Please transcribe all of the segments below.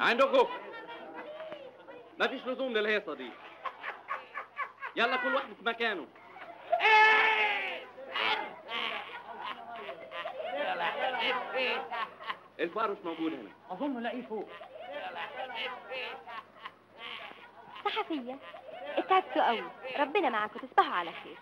عندكم مفيش لزوم للهيصه دي. يلا كل واحد في مكانه. الفار مش موجود هنا. اظن لاقيه فوق. صحفيه اتعبتوا قوي، ربنا معاكم، تصبحوا على خير.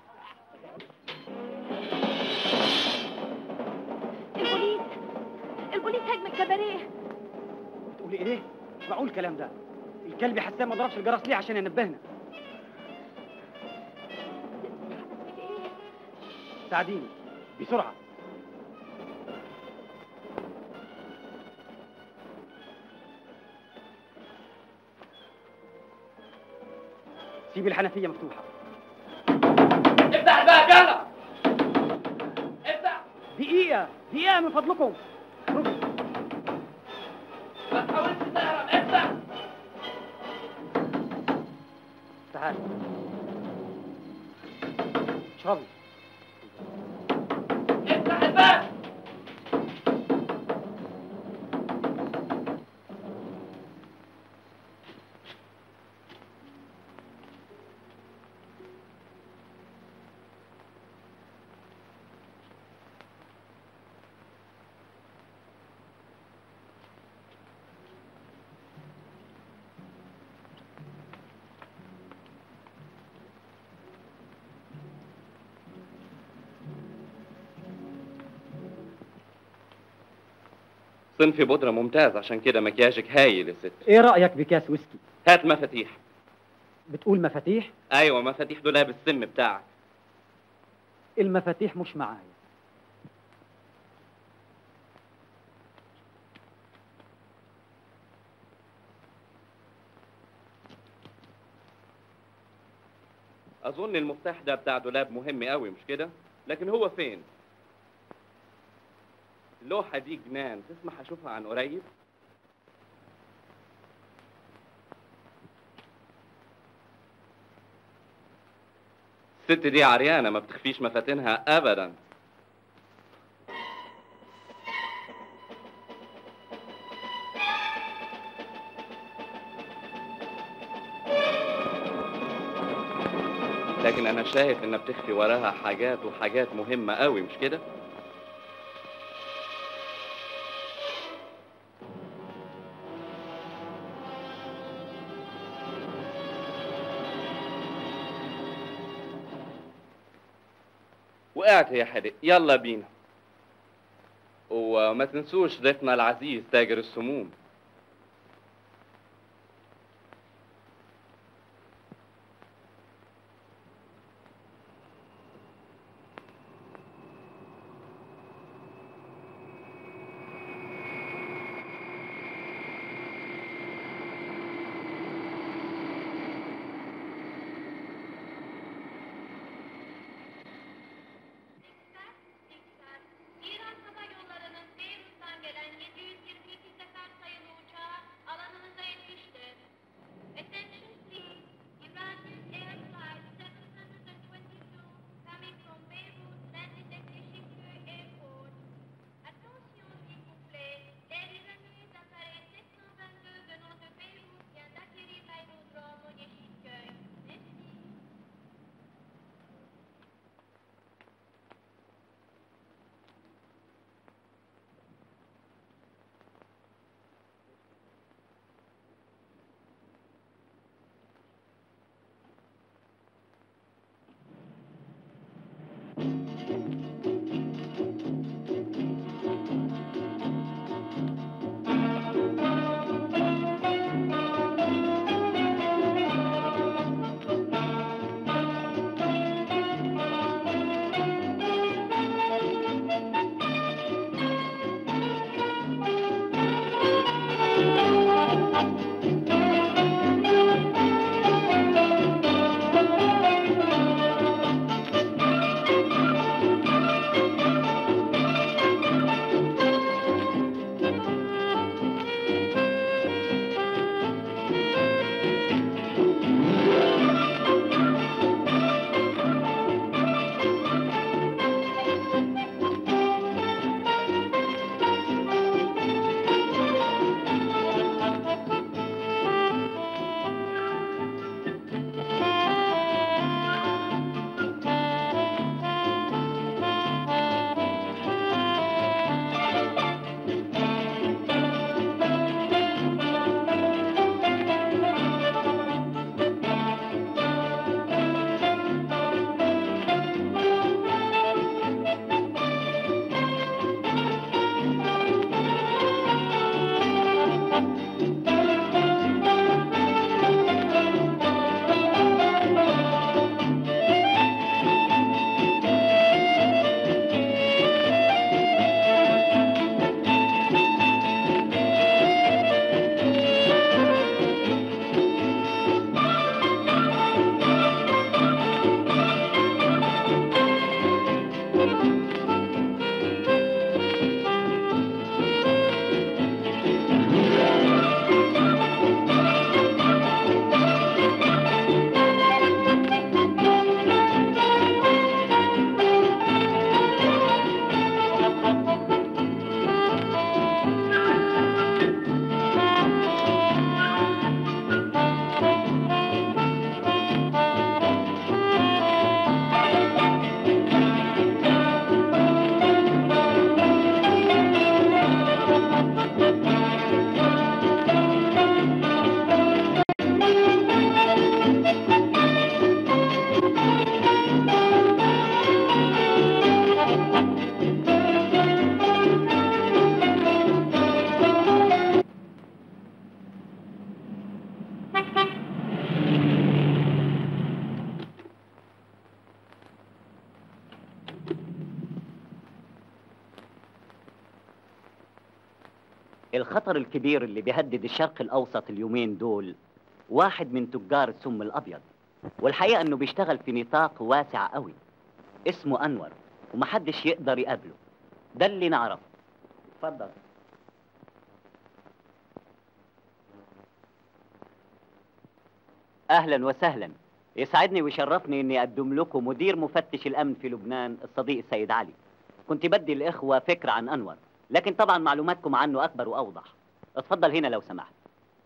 البوليس هجم الكباريه. بتقولي ايه؟ مش معقول الكلام ده. الكلب حسام ما ضربش الجرس ليه عشان ينبهنا؟ ساعديني بسرعه. سيب الحنفيه مفتوحه. افتح الباب يلا. افتح. دقيقه من فضلكم. ما تحاولش تهرب. افتح. تعال اشربي. افتح الباب. صنفي بودرة ممتاز، عشان كده مكياجك هايل يا ست. ايه رايك بكاس ويسكي؟ هات مفاتيح. بتقول مفاتيح؟ ايوه مفاتيح دولاب السم بتاعك. المفاتيح مش معايا. اظن المفتاح ده بتاع دولاب مهم قوي، مش كده؟ لكن هو فين؟ اللوحة دي جنان، تسمح اشوفها عن قريب؟ الست دي عريانة، ما بتخفيش مفاتنها ابدا. لكن انا شايف انها بتخفي وراها حاجات وحاجات مهمة قوي، مش كده؟ وقعت يا حدق، يلا بينا. وما تنسوش ضيفنا العزيز تاجر السموم. İran Hava Yolları'nın Beyrut'tan gelen 722 sefer sayılı الخطر الكبير اللي بيهدد الشرق الأوسط اليومين دول واحد من تجار السم الأبيض، والحقيقة إنه بيشتغل في نطاق واسع قوي. اسمه أنور ومحدش يقدر يقابله، ده اللي نعرفه. اتفضل. أهلا وسهلا، يسعدني ويشرفني إني أقدم لكم مدير مفتش الأمن في لبنان الصديق السيد علي. كنت بدي الإخوة فكرة عن أنور، لكن طبعا معلوماتكم عنه أكبر وأوضح. اتفضل هنا لو سمحت.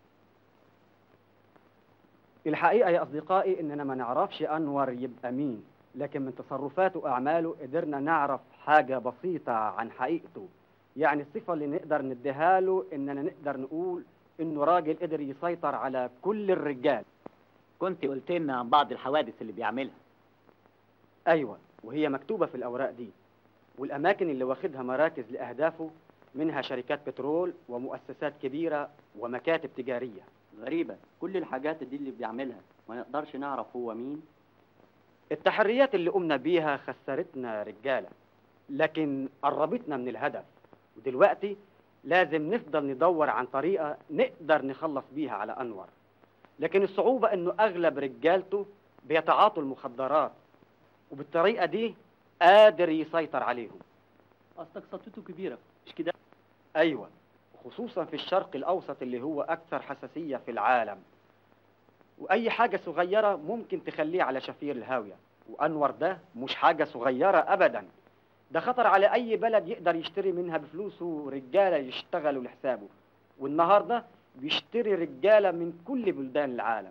الحقيقة يا أصدقائي إننا ما نعرفش أنور يبقى مين، لكن من تصرفاته وأعماله قدرنا نعرف حاجة بسيطة عن حقيقته. يعني الصفة اللي نقدر نديها له إننا نقدر نقول إنه راجل قدر يسيطر على كل الرجال. كنت قلت لنا عن بعض الحوادث اللي بيعملها. أيوة، وهي مكتوبة في الأوراق دي، والأماكن اللي واخدها مراكز لأهدافه منها شركات بترول ومؤسسات كبيرة ومكاتب تجارية. غريبة كل الحاجات دي اللي بيعملها ما نقدرش نعرف هو مين. التحريات اللي قمنا بيها خسرتنا رجالة، لكن قربتنا من الهدف، ودلوقتي لازم نفضل ندور عن طريقة نقدر نخلص بيها على أنور. لكن الصعوبة إنه أغلب رجالته بيتعاطوا المخدرات، وبالطريقة دي قادر يسيطر عليهم. قصدك سطوته كبيرة مش كده؟ أيوة، خصوصا في الشرق الأوسط اللي هو أكثر حساسية في العالم، وأي حاجة صغيرة ممكن تخليه على شفير الهاوية. وأنور ده مش حاجة صغيرة أبدا، ده خطر على أي بلد يقدر يشتري منها بفلوسه رجالة يشتغلوا لحسابه، والنهاردة بيشتري رجالة من كل بلدان العالم.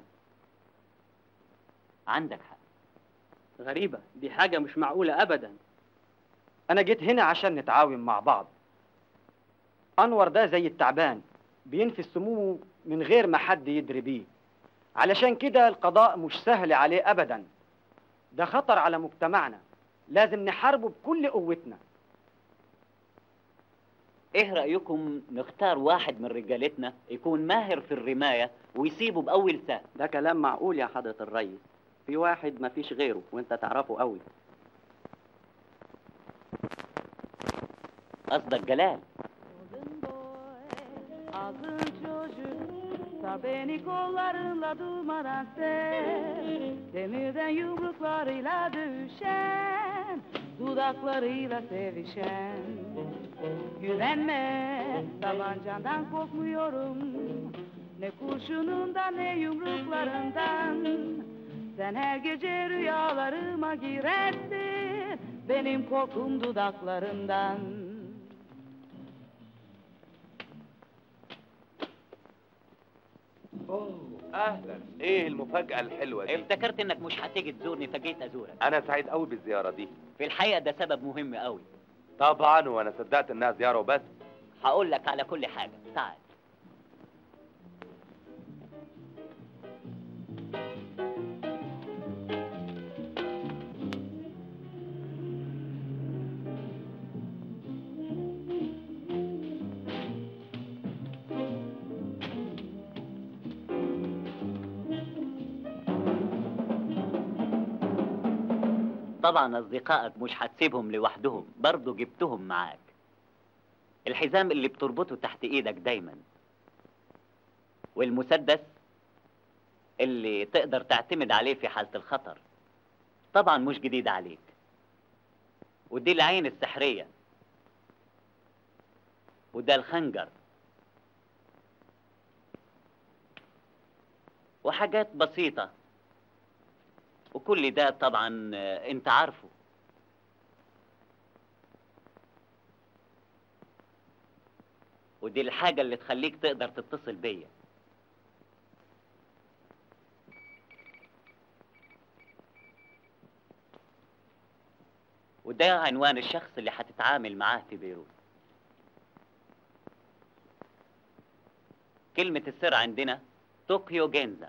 عندك حق. غريبة، دي حاجة مش معقولة أبدا. أنا جيت هنا عشان نتعاون مع بعض. أنور ده زي التعبان، بينفي سمومه من غير ما حد يدري بيه، علشان كده القضاء مش سهل عليه أبدا. ده خطر على مجتمعنا، لازم نحاربه بكل قوتنا. ايه رأيكم نختار واحد من رجالتنا يكون ماهر في الرماية ويسيبه بأول سهم؟ ده كلام معقول يا حضرة الريس. في واحد مفيش غيره وانت تعرفه قوي. قصدك جلال؟ Azın çocuk da beni kollarınla durmadan sev. Demirden yumruklarıyla dövüşen, dudaklarıyla sevişen. Güvenme, tabancandan korkmuyorum. Ne kurşunundan ne yumruklarından. Sen her gece rüyalarıma girersin. Benim korkum dudaklarından. اهلا. ايه المفاجأة الحلوة دي؟ افتكرت انك مش هتيجي تزورني فجيت ازورك. انا سعيد قوي بالزيارة دي. في الحقيقة ده سبب مهم قوي. طبعا، وانا صدقت انها زيارة وبس. هقول لك على كل حاجة، تعال. طبعا أصدقائك مش هتسيبهم لوحدهم، برضو جبتهم معاك. الحزام اللي بتربطه تحت إيدك دايما، والمسدس اللي تقدر تعتمد عليه في حالة الخطر، طبعا مش جديد عليك. ودي العين السحرية، وده الخنجر، وحاجات بسيطة، وكل ده طبعا انت عارفه. ودي الحاجة اللي تخليك تقدر تتصل بيا. وده عنوان الشخص اللي هتتعامل معاه في بيروت. كلمة السر عندنا طوكيو جينزا.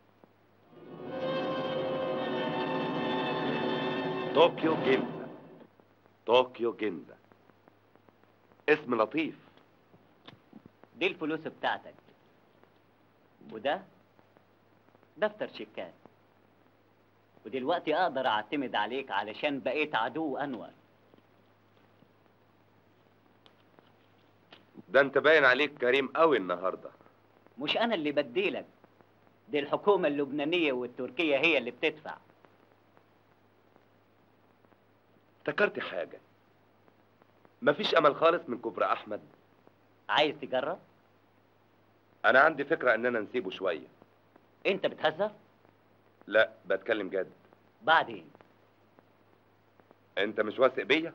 طوكيو جينزا. طوكيو جينزا، اسم لطيف. دي الفلوس بتاعتك، وده دفتر شيكات. ودلوقتي اقدر اعتمد عليك علشان بقيت عدو انور. ده انت باين عليك كريم قوي النهارده. مش انا اللي بديلك، دي الحكومة اللبنانية والتركية هي اللي بتدفع. افتكرت حاجه، مفيش امل خالص من كبر احمد. عايز تجرب؟ انا عندي فكره اننا نسيبه شويه. انت بتهزر؟ لا بتكلم جد. بعدين. انت مش واثق بيا؟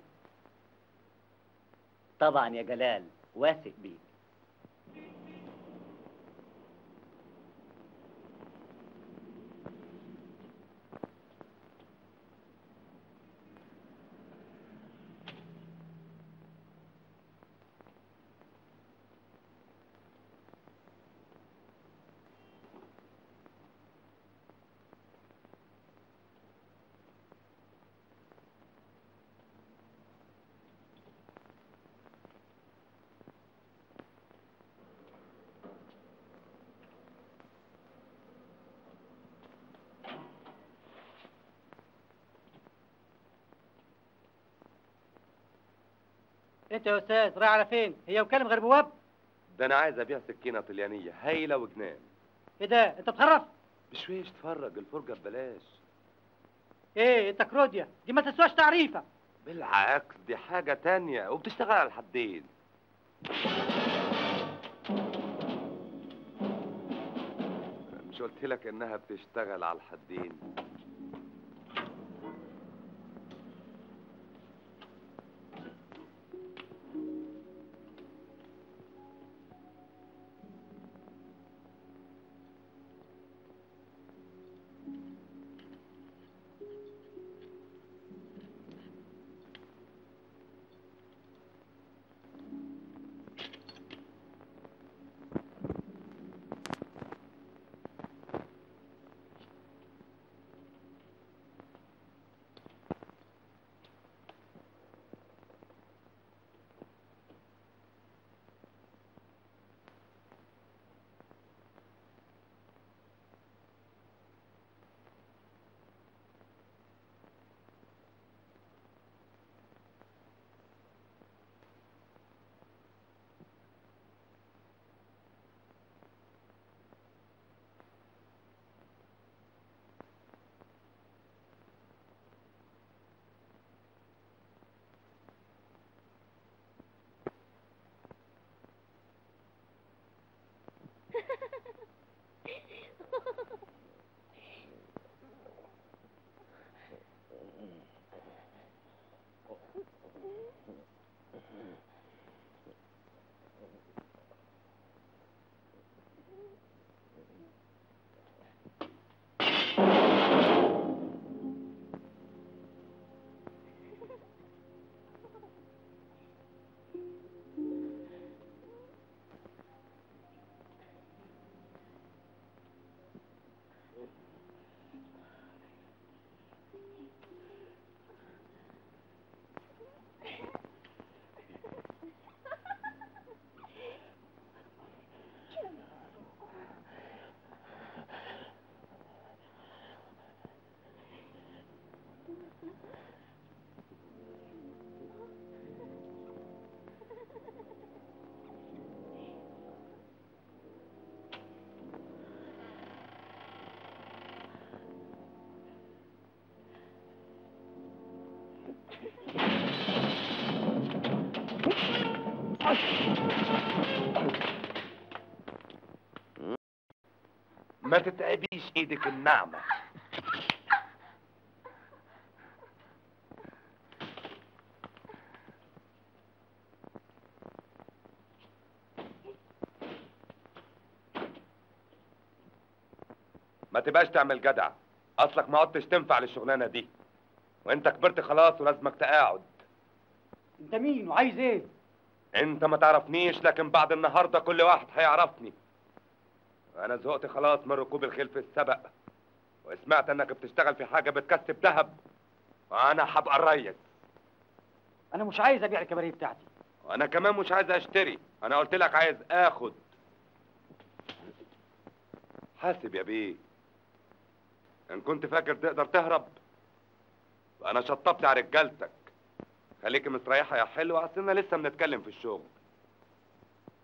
طبعا يا جلال واثق بيك. انت يا استاذ رايح على فين؟ هي وكاله غير بواب؟ ده انا عايز ابيع سكينه طليانيه هايله وجنان. ايه ده؟ انت بتخرف؟ بشويش اتفرج، الفرجه ببلاش. ايه انت كروديا؟ دي ما تسواش تعريفه. بالعكس دي حاجه تانية وبتشتغل على الحدين. مش قلت لك انها بتشتغل على الحدين؟ ما تتعبيش ايدك الناعمة. ما تبقاش تعمل جدع، اصلك ما عدتش تنفع للشغلانة دي، وانت كبرت خلاص ولازمك تقاعد. انت مين وعايز ايه؟ انت ما تعرفنيش، لكن بعد النهارده كل واحد هيعرفني. انا زهقت خلاص من ركوب الخيل في السبق، وسمعت انك بتشتغل في حاجه بتكسب ذهب، وانا هبقى الريس. انا مش عايز ابيع الكباريه بتاعتي. وانا كمان مش عايز اشتري، انا قلت لك عايز اخد. حاسب يا بيه، ان كنت فاكر تقدر تهرب وانا شطبت على رجالتك. خليكي مستريحه يا حلوه، اصلنا لسه بنتكلم في الشغل.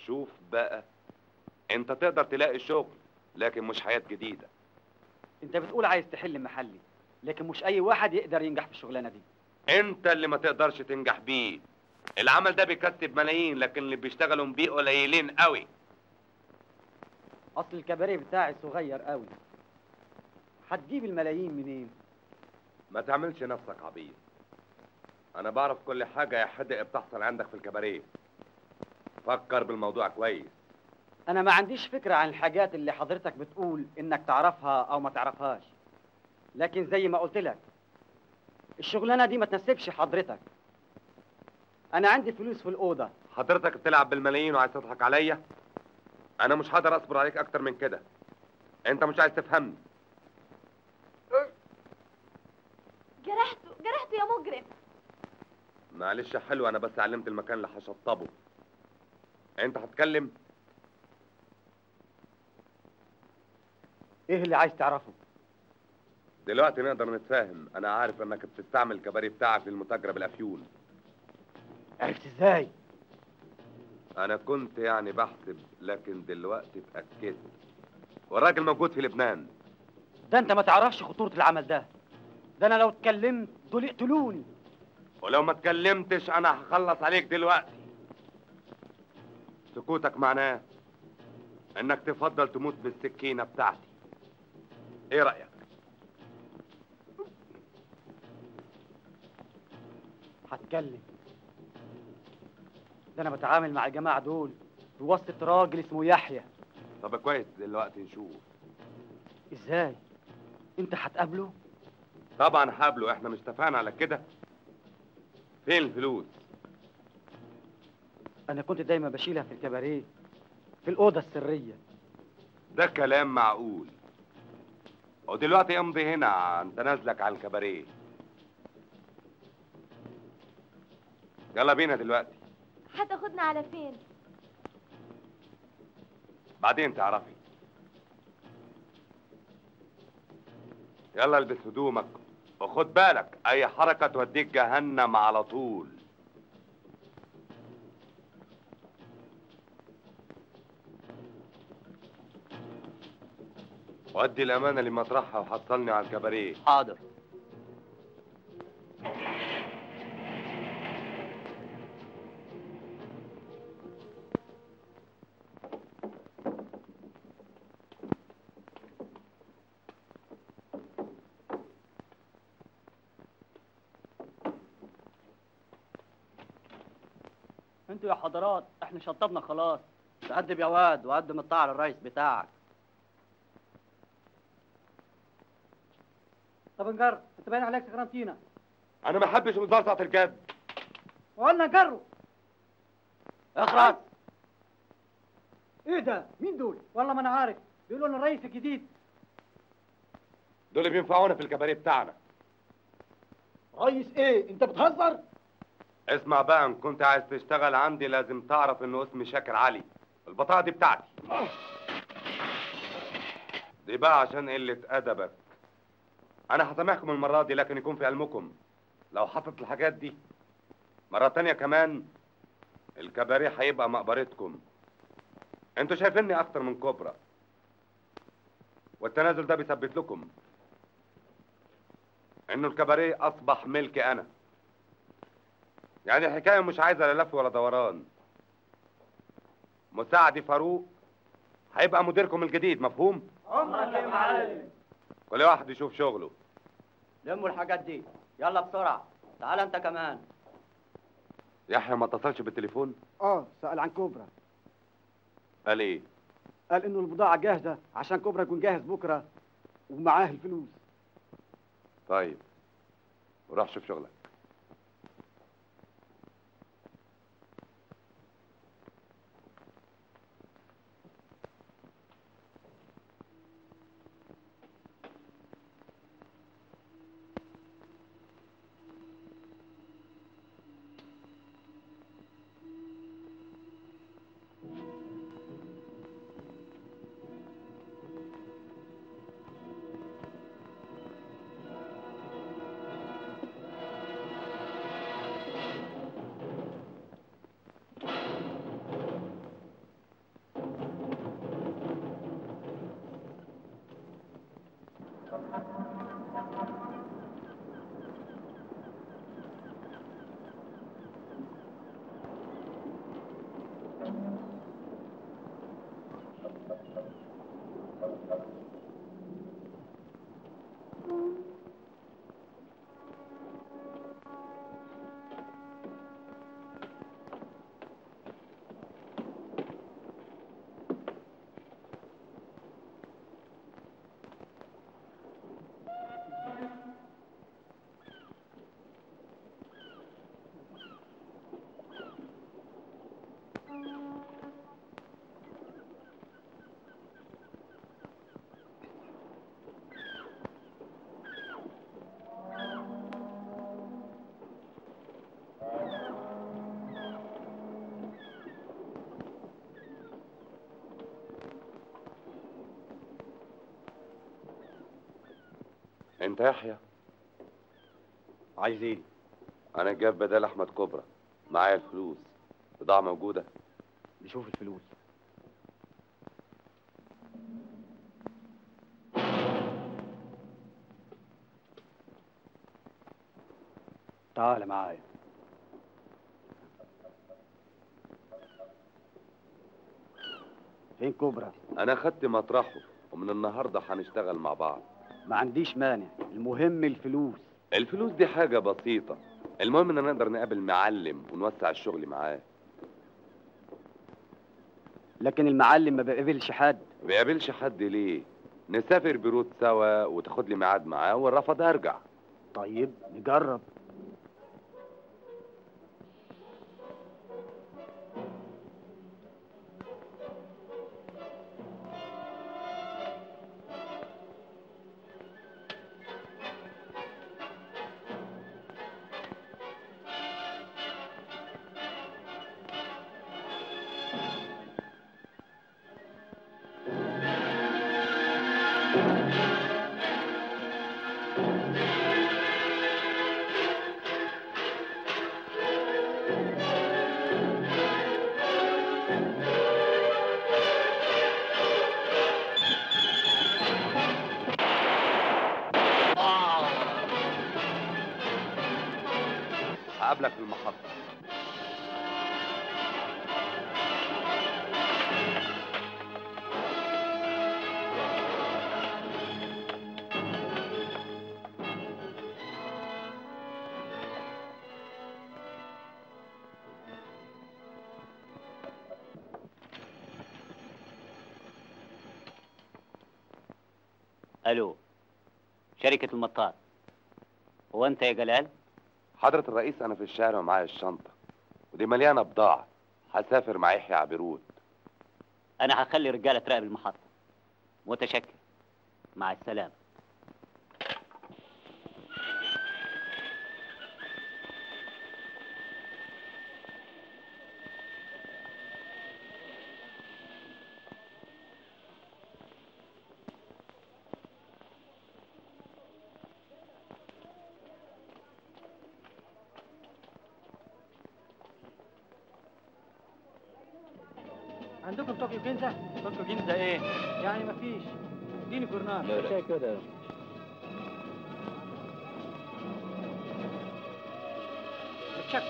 شوف بقى، انت تقدر تلاقي شغل لكن مش حياة جديدة. انت بتقول عايز تحل محلي، لكن مش اي واحد يقدر ينجح في الشغلانه دي. انت اللي ما تقدرش تنجح بيه. العمل ده بيكسب ملايين، لكن اللي بيشتغلوا بيه قليلين قوي. اصل الكباريه بتاعي صغير قوي، هتجيب الملايين منين؟ ما تعملش نفسك عبيط. انا بعرف كل حاجة يا حدق بتحصل عندك في الكباريه. فكر بالموضوع كويس. انا ما عنديش فكره عن الحاجات اللي حضرتك بتقول انك تعرفها او ما تعرفهاش، لكن زي ما قلت لك الشغلانه دي ما تناسبش حضرتك. انا عندي فلوس في الاوضه. حضرتك بتلعب بالملايين وعايز تضحك عليا؟ انا مش هقدر اصبر عليك اكتر من كده. انت مش عايز تفهمني. جرحته يا مجرم. معلش يا حلو، انا بس علمت المكان اللي هشطبه. انت هتكلم؟ ايه اللي عايز تعرفه؟ دلوقتي نقدر نتفاهم. انا عارف انك بتستعمل الكباري بتاعك للمتاجرة بالافيون. عرفت ازاي؟ انا كنت يعني بحسب، لكن دلوقتي اتأكدت. والراجل موجود في لبنان. ده انت ما تعرفش خطوره العمل ده. ده انا لو اتكلمت دول يقتلوني. ولو ما اتكلمتش انا هخلص عليك دلوقتي. سكوتك معناه انك تفضل تموت بالسكينة بتاعتي. ايه رأيك؟ هتكلم. ده انا بتعامل مع الجماعه دول بواسطه راجل اسمه يحيى. طب كويس، دلوقتي نشوف. ازاي؟ انت هتقابله؟ طبعا هقابله، احنا مش اتفقنا على كده؟ فين الفلوس؟ انا كنت دايما بشيلها في الكباريه، في الاوضه السريه. ده كلام معقول. ودلوقتي امضي هنا عن تنازلك عن الكباريه. يلا بينا دلوقتي. هتاخدنا على فين؟ بعدين تعرفي. يلا البس هدومك وخد بالك، اي حركة توديك جهنم على طول. ودي الامانة لمطرحها وحصلني على الكباريه. حاضر. انتوا يا حضرات احنا شطبنا خلاص. تقدم يا واد وقدم الطاعة للرئيس بتاعك. طب نجر، انت باين عليك سكرانتينا. انا ما احبش مزرعة الجد. وقلنا نجروا. اخرج. ايه ده؟ مين دول؟ والله ما انا عارف، بيقولوا لنا الرئيس الجديد. دول اللي بينفعونا في الكباريه بتاعنا. رئيس ايه؟ انت بتهزر؟ اسمع بقى، ان كنت عايز تشتغل عندي لازم تعرف انه اسمي شاكر علي. البطاقة دي بتاعتي. دي بقى عشان قلة ادبك. انا هسامحكم المرة دي، لكن يكون في علمكم لو حصلت الحاجات دي مرة تانية كمان الكباريه هيبقى مقبرتكم. انتوا شايفيني اكتر من كبرى، والتنازل ده بيثبت لكم انه الكباريه اصبح ملكي انا. يعني الحكايه مش عايزه لا لف ولا دوران. مساعدي فاروق هيبقى مديركم الجديد، مفهوم؟ عمرك يا معلم. كل واحد يشوف شغله. لموا الحاجات دي، يلا بسرعة. تعال انت كمان. يحيى ما اتصلش بالتليفون؟ سأل عن كوبرا. قال ايه؟ قال انه البضاعه جاهزه عشان كوبرا يكون جاهز بكره ومعاه الفلوس. طيب وروح شوف شغلك. انت يحيى؟ عايز ايه؟ انا جاب بدل احمد كبرى، معايا الفلوس. بضاعة موجودة؟ نشوف الفلوس. تعال معايا. فين كبرى؟ انا خدت مطرحه ومن النهارده هنشتغل مع بعض. ما عنديش مانع، المهم الفلوس. الفلوس دي حاجة بسيطة، المهم ان نقدر نقابل معلم ونوسع الشغل معاه. لكن المعلم ما بيقابلش حد. ما بيقابلش حد ليه؟ نسافر بيروت سوا وتاخد لي ميعاد معاه، والرفض ارجع. طيب نجرب. هقابلك في المحطة. الو، شركة المطار. هو انت يا جلال؟ حضرة الرئيس انا في الشارع ومعايا الشنطة ودي مليانة بضاعة، هسافر مع يحيى عبيروت. انا هخلي رجالة تراقب المحطة. متشكر، مع السلامة. عندكم طوكيو جينزا؟ طوكيو جينزا ايه؟ يعني مفيش. اديني جورنال. شاي كده. متشكر.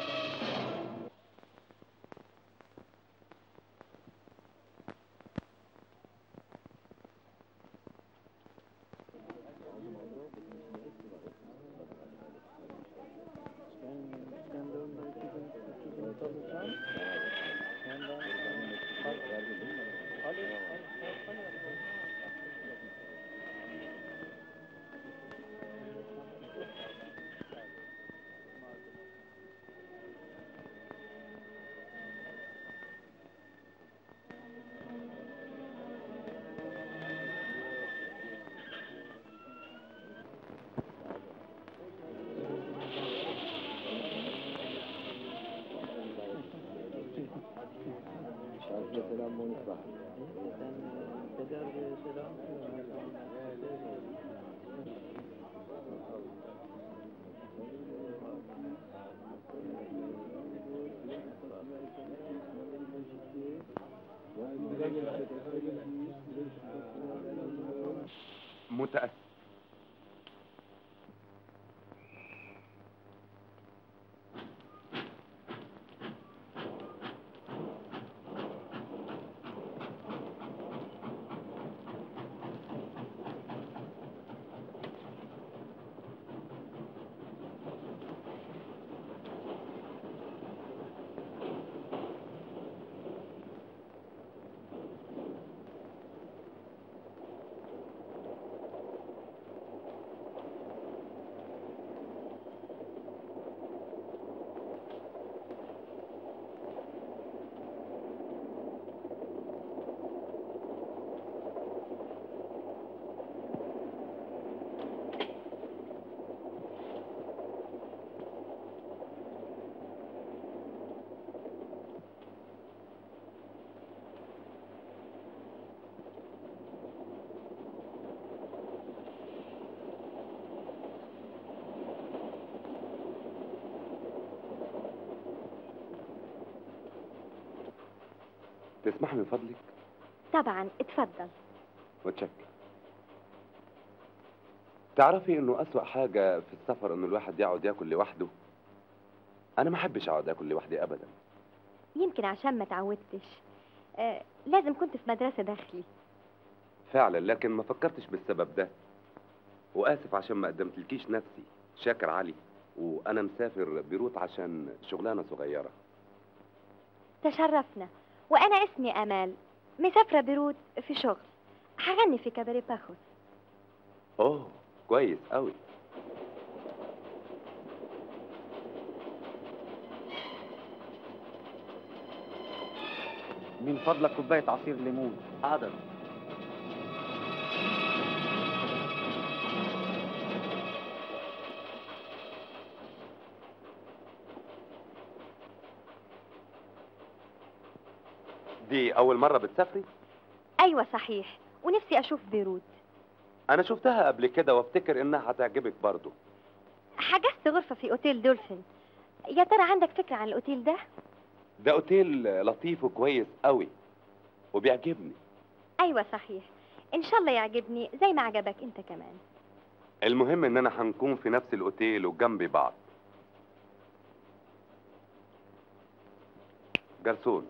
متأسف. تسمح من فضلك؟ طبعا اتفضل. متشكر. تعرفي انه اسوأ حاجة في السفر انه الواحد يقعد ياكل لوحده؟ انا ما احبش اقعد اكل لوحدي ابدا. يمكن عشان ما تعودتش. لازم كنت في مدرسة داخلي. فعلا، لكن ما فكرتش بالسبب ده. واسف عشان ما قدمتلكيش نفسي. شاكر علي، وانا مسافر بيروت عشان شغلانة صغيرة. تشرفنا. وانا اسمي امال، مسافرة بيروت في شغل. هغني في كباري باخوس. اوه، كويس قوي. من فضلك كوباية عصير ليمون. حاضر. دي اول مرة بتسافري؟ ايوه صحيح، ونفسي اشوف بيروت. انا شفتها قبل كده وافتكر انها هتعجبك برضو. حجزت غرفة في اوتيل دولفين. يا ترى عندك فكرة عن الاوتيل ده؟ ده اوتيل لطيف وكويس قوي وبيعجبني. ايوه صحيح، ان شاء الله يعجبني زي ما عجبك انت كمان. المهم اننا هنكون في نفس الاوتيل وجنب بعض. جرسون.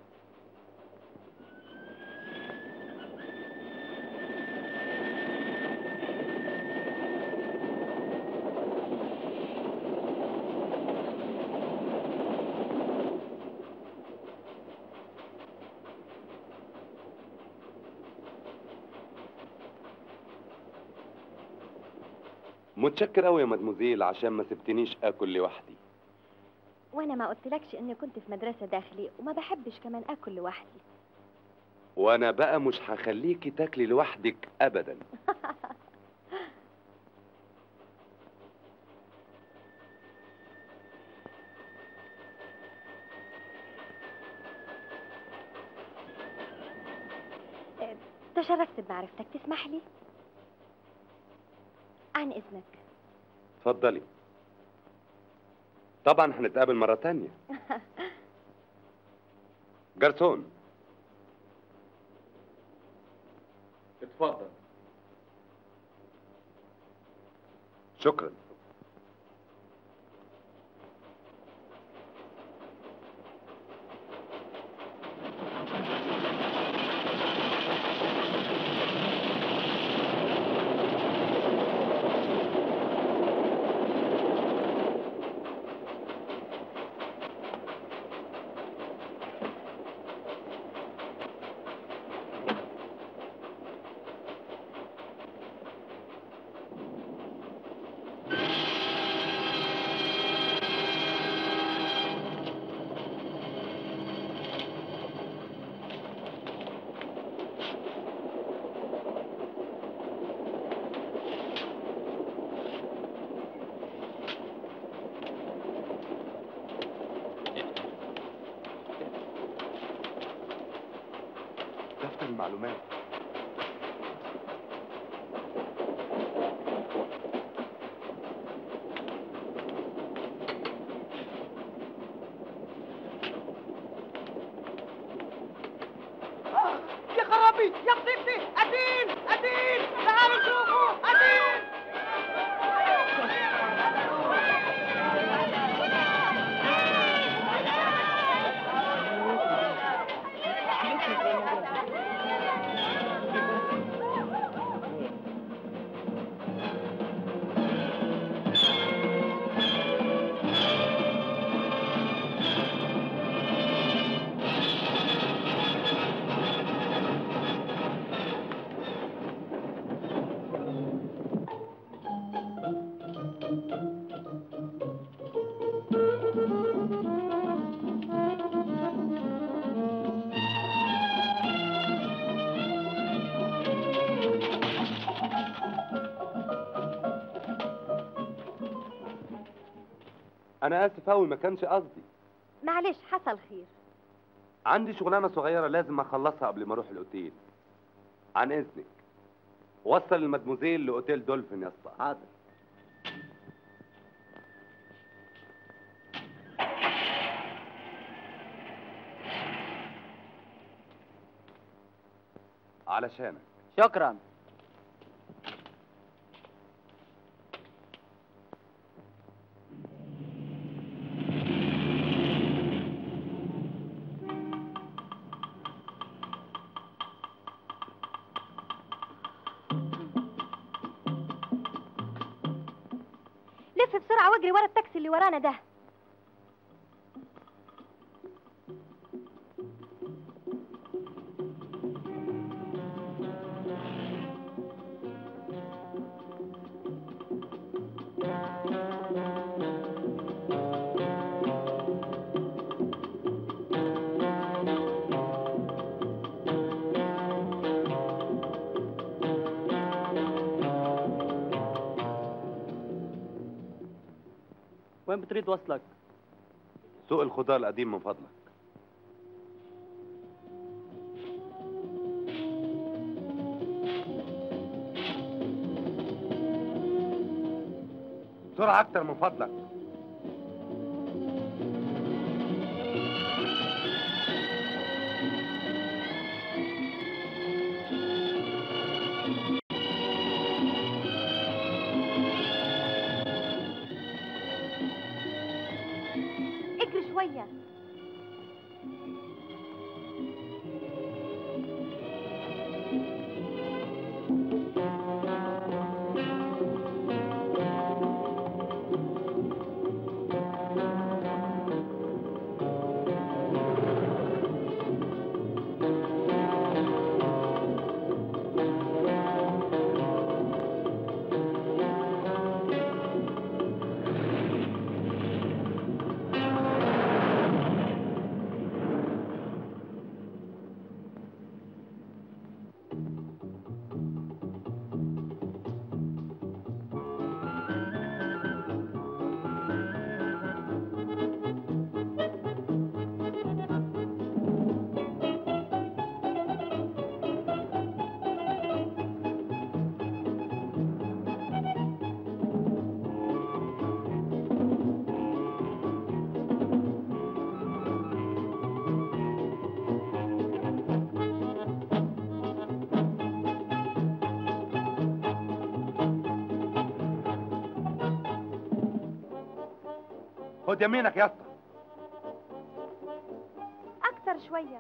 متشكر قوي يا مدموزيل عشان ما سبتنيش اكل لوحدي. وانا ما قلتلكش اني كنت في مدرسة داخلي وما بحبش كمان اكل لوحدي. وانا بقى مش هخليكي تاكلي لوحدك ابدا. تشرفت بمعرفتك، تسمح لي؟ عن اذنك. اتفضلي. طبعا هنتقابل مرة تانية. جرسون. اتفضل. شكرا. دفتر المعلومات. يا خرابي يا خطيبتي، قتيل قتيل، تعالوا شوفوا قتيل. انا اسف اوي، ما كانش قصدي. معلش، حصل خير. عندي شغلانة صغيرة لازم اخلصها قبل ما اروح الاوتيل. عن اذنك. وصل المدموزيل لاوتيل دولفين يا اسطى. حاضر. علشانك. شكرا. لف بسرعة واجري ورا التاكسي اللي ورانا ده. وين بتريد وصلك؟ سوق الخضار القديم من فضلك. بسرعة أكتر من فضلك. اجري شوية. خد يمينك يا اسطى. أكتر شوية.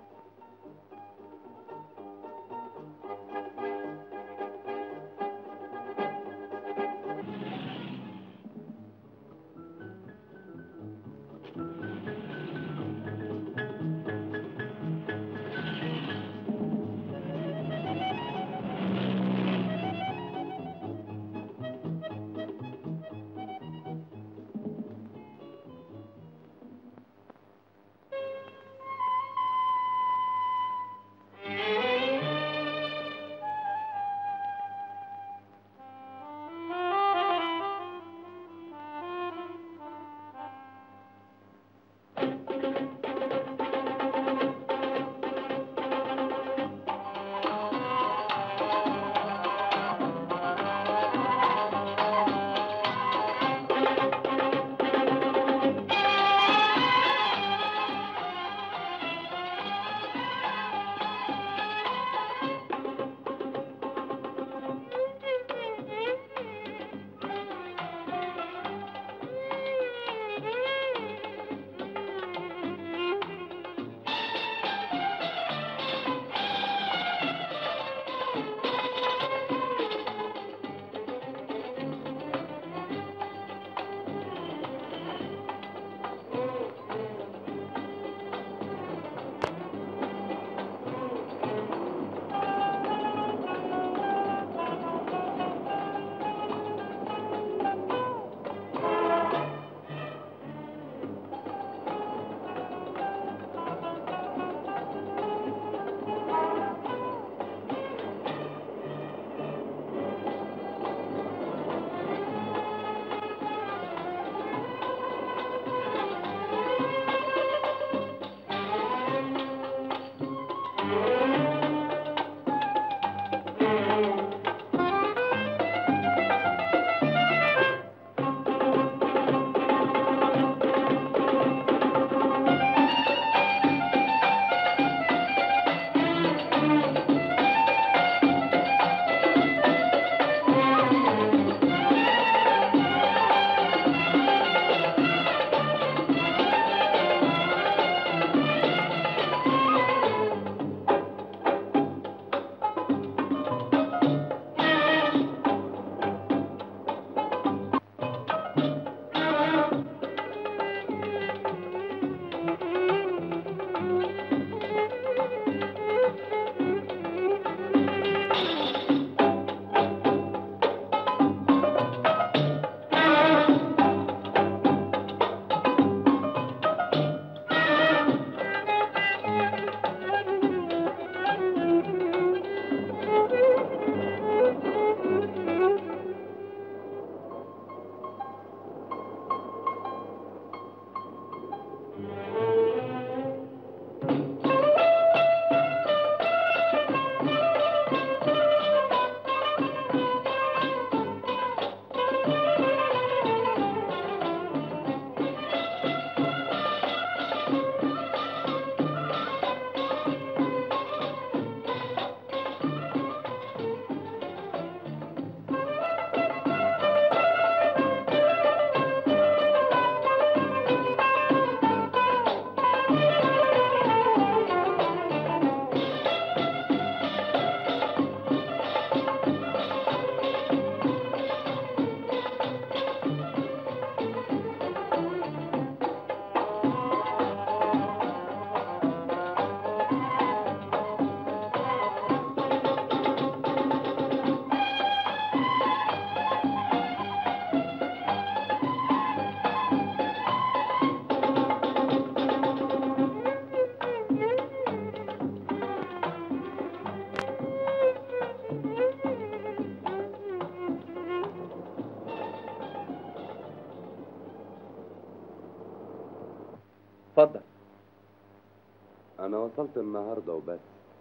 اتفضل. انا وصلت النهارده وبس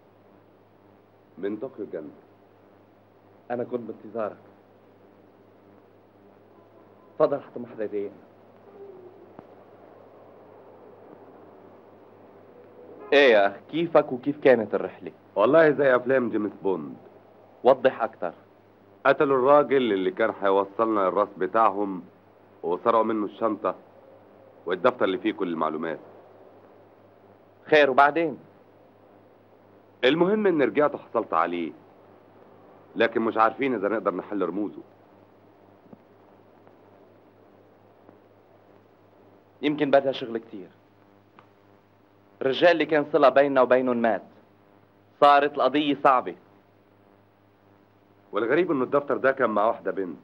من طوكيو جنة. انا كنت بانتظارك. اتفضل حتى ما حدا يضايقنا. ايه يا اخ، كيفك وكيف كانت الرحلة؟ والله زي افلام جيمس بوند. وضح اكتر. قتلوا الراجل اللي كان هيوصلنا الراس بتاعهم وسرقوا منه الشنطة والدفتر اللي فيه كل المعلومات. خير وبعدين؟ المهم اني رجعت وحصلت عليه، لكن مش عارفين اذا نقدر نحل رموزه. يمكن بدها شغل كتير. الرجال اللي كان صلة بيننا وبينهم مات. صارت القضية صعبة. والغريب انه الدفتر ده كان مع واحدة بنت.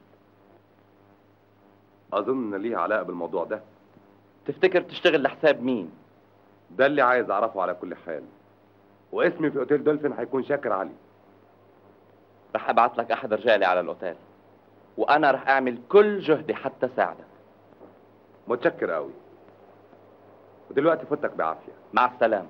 اظن ان ليها علاقة بالموضوع ده. تفتكر تشتغل لحساب مين؟ ده اللي عايز اعرفه على كل حال. واسمي في اوتيل دولفين هيكون شاكر علي. رح ابعت لك احد رجالي على الاوتيل، وانا رح اعمل كل جهدي حتى ساعدك. متشكر قوي. ودلوقتي فوتك بعافية. مع السلامة.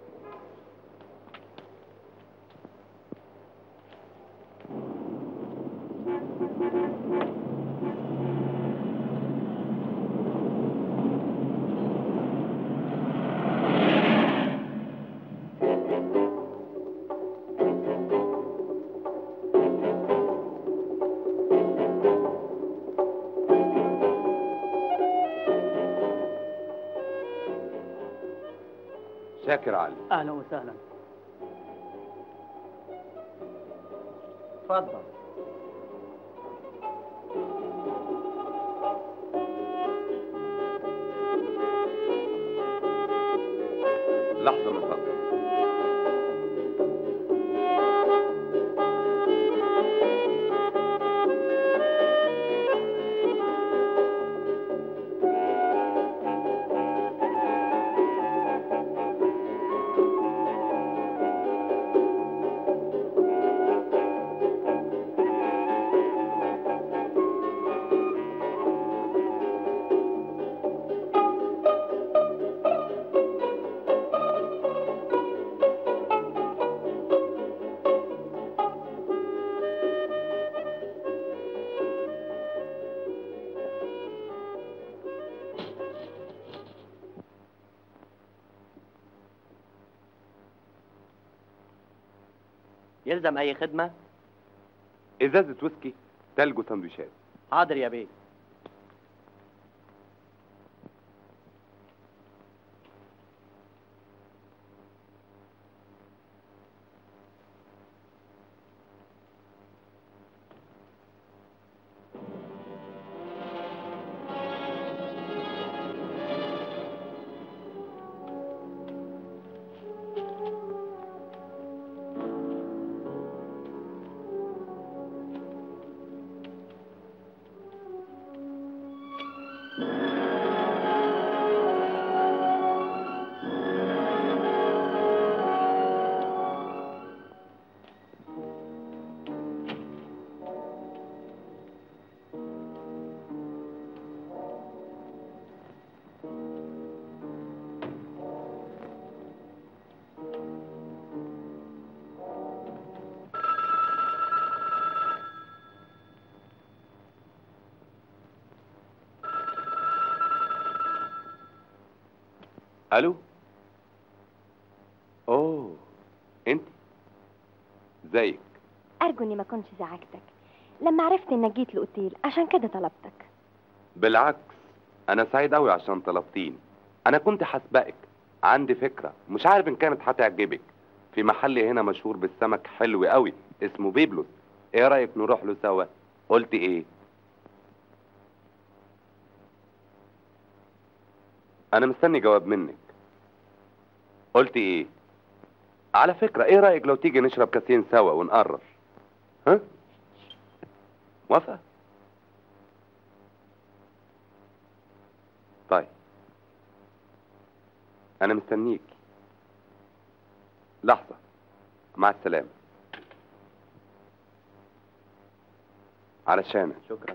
شاكر علي. اهلا وسهلا. اتفضل. لحظة من فضلك. يلزم أي خدمة؟ ازازة ويسكي، تلج وسندويشات. حاضر يا بيه. الو. اوه، انت ازيك؟ أرجو إني ما كنتش زعجتك. لما عرفت إنك جيت الأوتيل عشان كده طلبتك. بالعكس، انا سعيد قوي عشان طلبتيني. انا كنت هسبقك. عندي فكرة مش عارف ان كانت هتعجبك. في محل هنا مشهور بالسمك حلو قوي اسمه بيبلوس. ايه رأيك نروح له سوا؟ قلت ايه؟ انا مستني جواب منك. قلت ايه؟ على فكرة ايه رأيك لو تيجي نشرب كاسين سوا ونقرر؟ ها؟ موافقة؟ طيب انا مستنيك. لحظة. مع السلامة. علشانك. شكرا.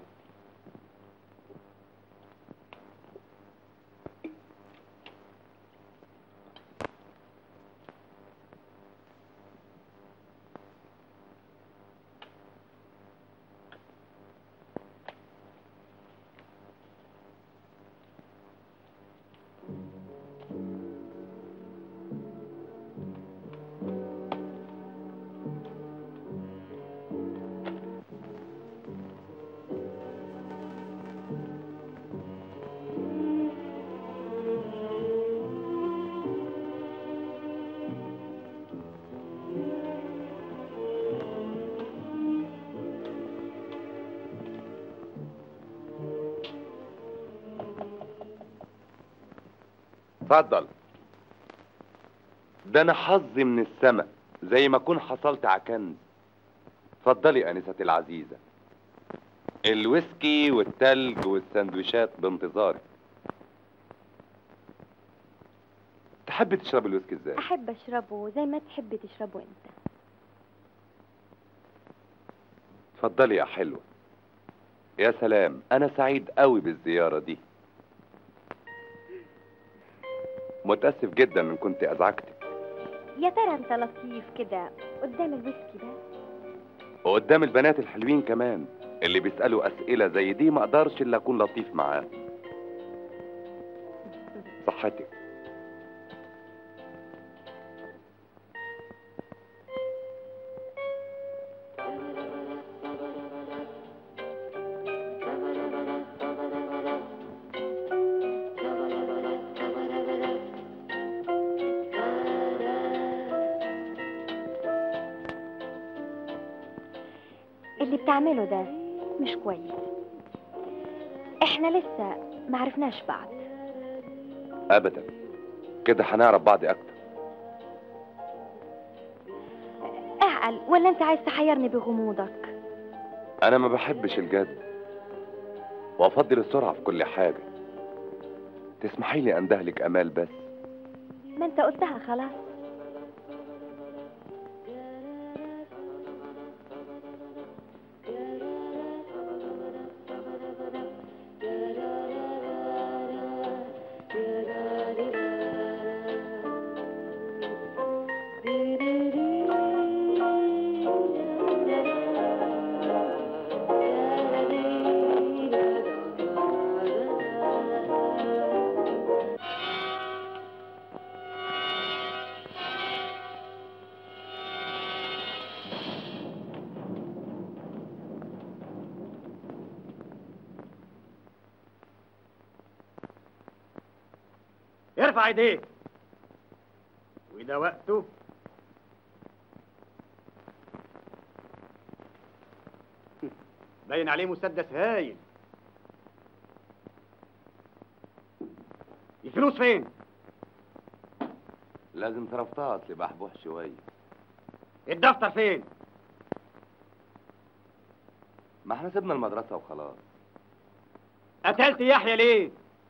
اتفضل. ده انا حظي من السماء زي ما اكون حصلت على كنز. اتفضلي انستي العزيزه، الويسكي والتلج والسندويشات بانتظارك. تحبي تشرب الويسكي ازاي؟ احب اشربه زي ما تحب تشربه انت. اتفضلي يا حلوه. يا سلام، انا سعيد قوي بالزياره دي. متاسف جدا ان كنت ازعجتك. يا ترى انت لطيف كده قدام الويسكي ده؟ وقدام البنات الحلوين كمان اللي بيسالوا اسئله زي دي ما اقدرش الا اكون لطيف معاهم. صحتك. اللي بتعمله ده مش كويس. احنا لسه ما عرفناش بعض. ابدا، كده هنعرف بعض اكتر. اعقل ولا انت عايز تحيرني بغموضك؟ انا ما بحبش الجد وافضل السرعه في كل حاجه. تسمحي لي اندهلك امال بس؟ ما انت قلتها خلاص. ارفع ايديك. وده وقته. باين عليه مسدس هايل. الفلوس فين؟ لازم صرفتها، اصلي بحبوح شويه. الدفتر فين؟ ما احنا سيبنا المدرسه وخلاص. قتلت يحيى ليه؟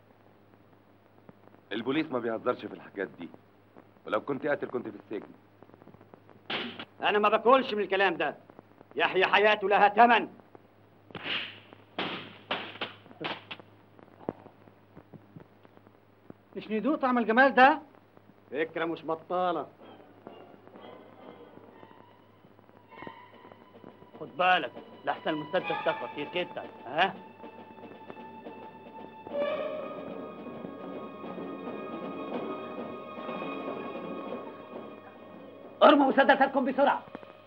البوليس ما بيهزرش في الحاجات دي، ولو كنت قاتل كنت في السجن. انا ما باكلش من الكلام ده. يحيى حياته لها ثمن. مش ندوق طعم الجمال ده؟ فكرة مش بطالة. خد بالك لحسن المسدس ده خطير جدا. ها؟ ارموا مسدساتكم بسرعة.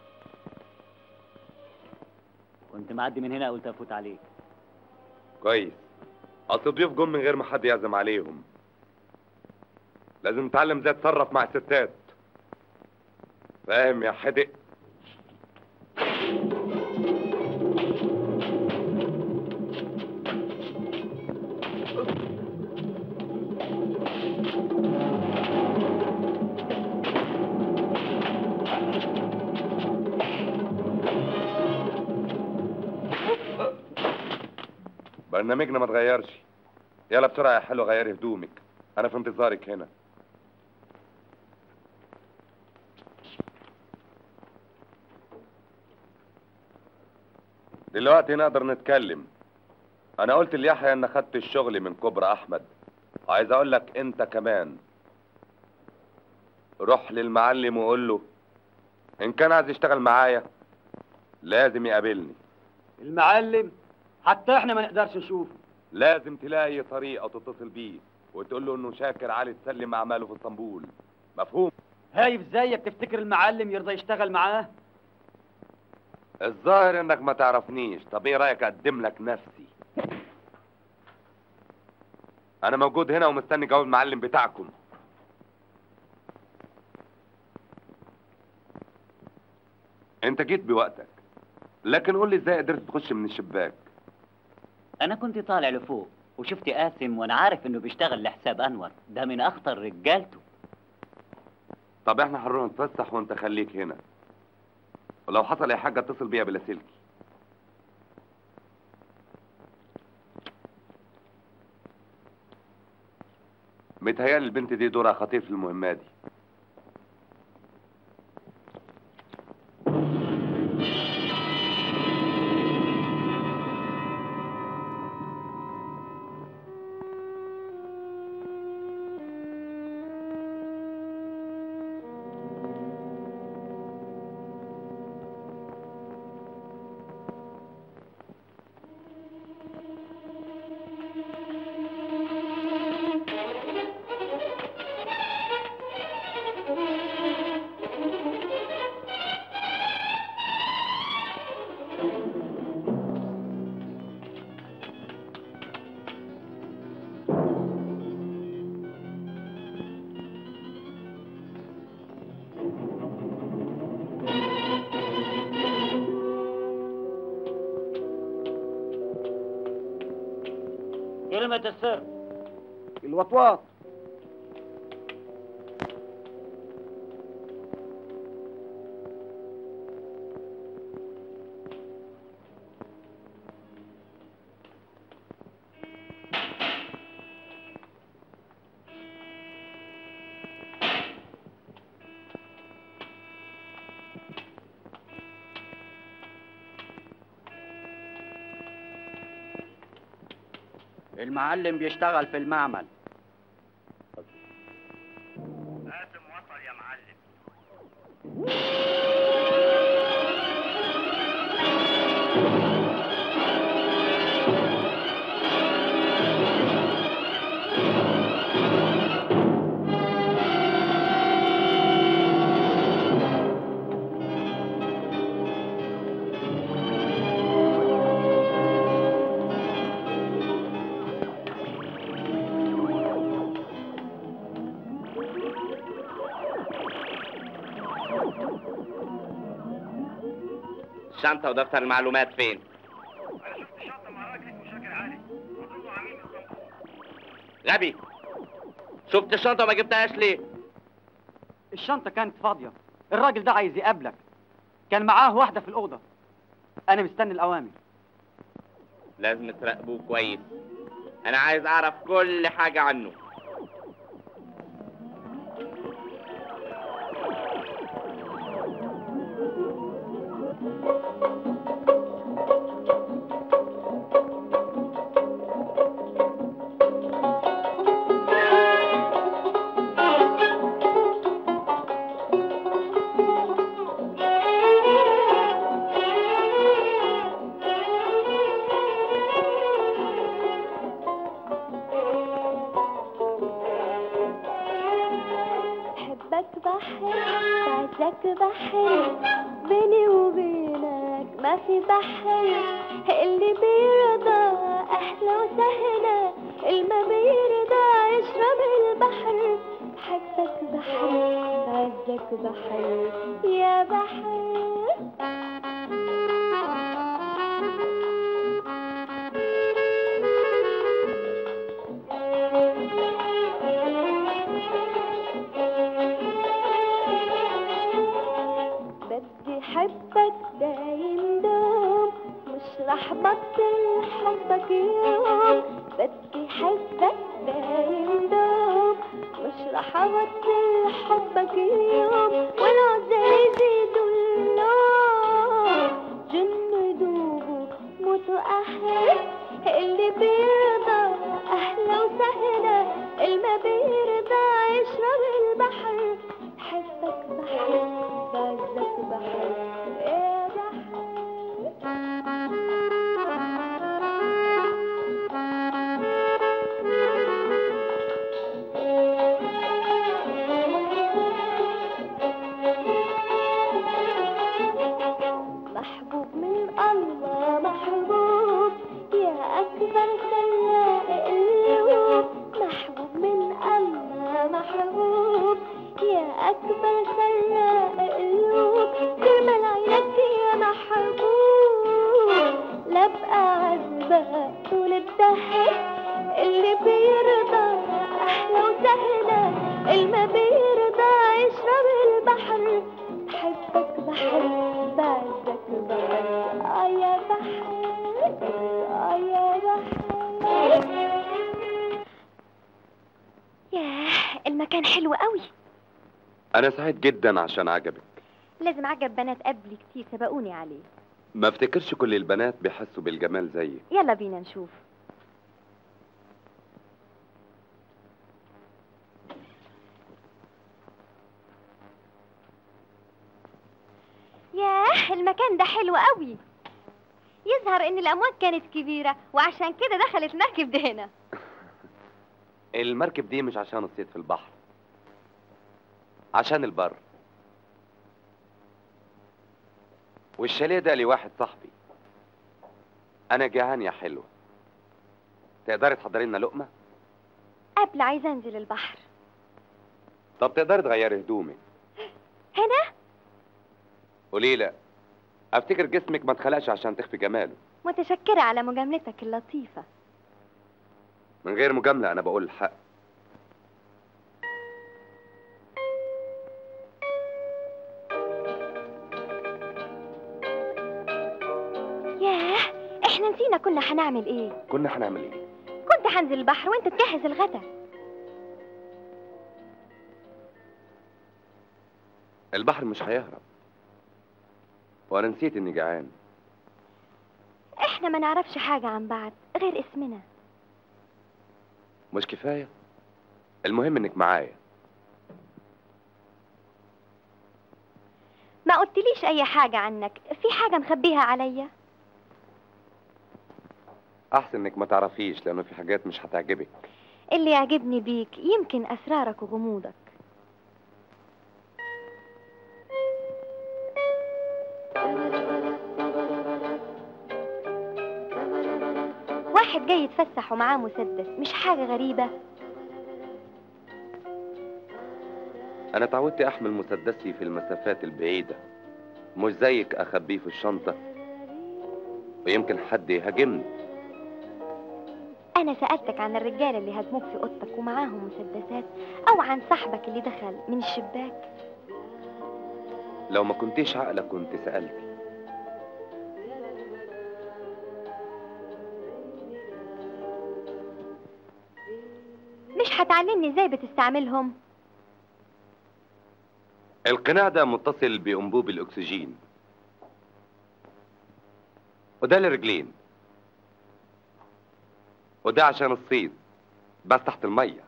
كنت معدي من هنا قلت افوت عليك. كويس، اصل الضيوف جم من غير ما حد يعزم عليهم. لازم نتعلم ازاي اتصرف مع الستات. فاهم يا حدق؟ برنامجنا ما اتغيرش. يلا بسرعة يا حلوة غيري هدومك، أنا في انتظارك هنا. دلوقتي نقدر نتكلم. أنا قلت ليحيى إن خدت الشغل من كبرى أحمد. عايز أقول لك أنت كمان. روح للمعلم وقول له إن كان عايز يشتغل معايا لازم يقابلني. المعلم حتى احنا ما نقدرش نشوفه. لازم تلاقي طريقة تتصل بيه وتقول له انه شاكر علي تسلم اعماله في اسطنبول. مفهوم؟ هايف زيك تفتكر المعلم يرضى يشتغل معاه؟ الظاهر انك ما تعرفنيش. طب ايه رايك اقدم لك نفسي؟ انا موجود هنا ومستني جواب المعلم بتاعكم. انت جيت بوقتك، لكن قول لي ازاي قدرت تخش من الشباك؟ انا كنت طالع لفوق وشفت قاسم وانا عارف انه بيشتغل لحساب انور، ده من اخطر رجالته. طب احنا هنروح نتفسح وانت خليك هنا، ولو حصل اي حاجه اتصل بيها بلاسلكي. متهيألي البنت دي دورها خطير في المهمة دي. كلمة السر. الوطواط. المعلم بيشتغل في المعمل. قاسم وصل يا معلم. الشنطة ودفتر المعلومات فين؟ أنا شفت شنطة مع راجل اسمه شاكر علي، أظنه عميل من الصندوق. غبي، شفت الشنطة وما جبتهاش ليه؟ الشنطة كانت فاضية، الراجل ده عايز يقابلك، كان معاه واحدة في الأوضة. أنا مستني الأوامر. لازم تراقبوه كويس، أنا عايز أعرف كل حاجة عنه. بعزك بحر بيني وبينك ما في بحر، اللي بيرضى احلى وسهلة، اللي ما بيرضى يشرب البحر. بحبك بحر بعزك بحر يا بحر. حبك دايم دوم، مش راح بطل حبك يوم. بدي حبك دايم دوم، مش راح ابطل حبك يوم. والعذر يزيدوا اللوم، جنوا يدوبوا موتوا احر. اللي بيرضى اهلا وسهلا، اللي ما بيرضى يشرب البحر. حبك بحر بعزك بحر يا بحر. حلو قوي. انا سعيد جدا عشان عجبك. لازم عجب بنات قبلي كتير سبقوني عليه. ما افتكرش كل البنات بيحسوا بالجمال زيك. يلا بينا نشوف. ياه المكان ده حلو قوي. يظهر ان الامواج كانت كبيرة وعشان كده دخلت المركب ده هنا. المركب دي مش عشان الصيد في البحر، عشان البر. والشاليه ده لواحد صاحبي. انا جعان يا حلوة، تقدري تحضري لنا لقمة؟ قبل عايزة انزل البحر. طب تقدري تغيري هدومك هنا؟ قولي لا، افتكر جسمك ما اتخلقش عشان تخفي جماله. متشكرة على مجاملتك اللطيفة. من غير مجاملة، انا بقول الحق. ياه احنا نسينا كنا هنعمل ايه. كنا هنعمل ايه؟ كنت هنزل البحر وانت تجهز الغدا. البحر مش هيهرب، وانا نسيت اني جعان. احنا ما نعرفش حاجة عن بعض غير اسمنا. مش كفاية؟ المهم انك معايا. ما قلتليش اي حاجة عنك، في حاجة مخبيها عليا؟ احسن انك ما تعرفيش، لانه في حاجات مش هتعجبك. اللي يعجبني بيك يمكن اسرارك وغموضك. واحد جاي يتفسح ومعاه مسدس، مش حاجة غريبة؟ انا اتعودت احمل مسدسي في المسافات البعيدة، مش زيك اخبيه في الشنطة ويمكن حد يهاجمني. انا سألتك عن الرجالة اللي هاجموك في اوضتك ومعاهم مسدسات، او عن صاحبك اللي دخل من الشباك. لو ما كنتيش عاقلة كنت سألتي. مش هتعلمني ازاي بتستعملهم؟ القناع ده متصل بأنبوب الأكسجين، وده للرجلين، وده عشان الصيد بس تحت المية.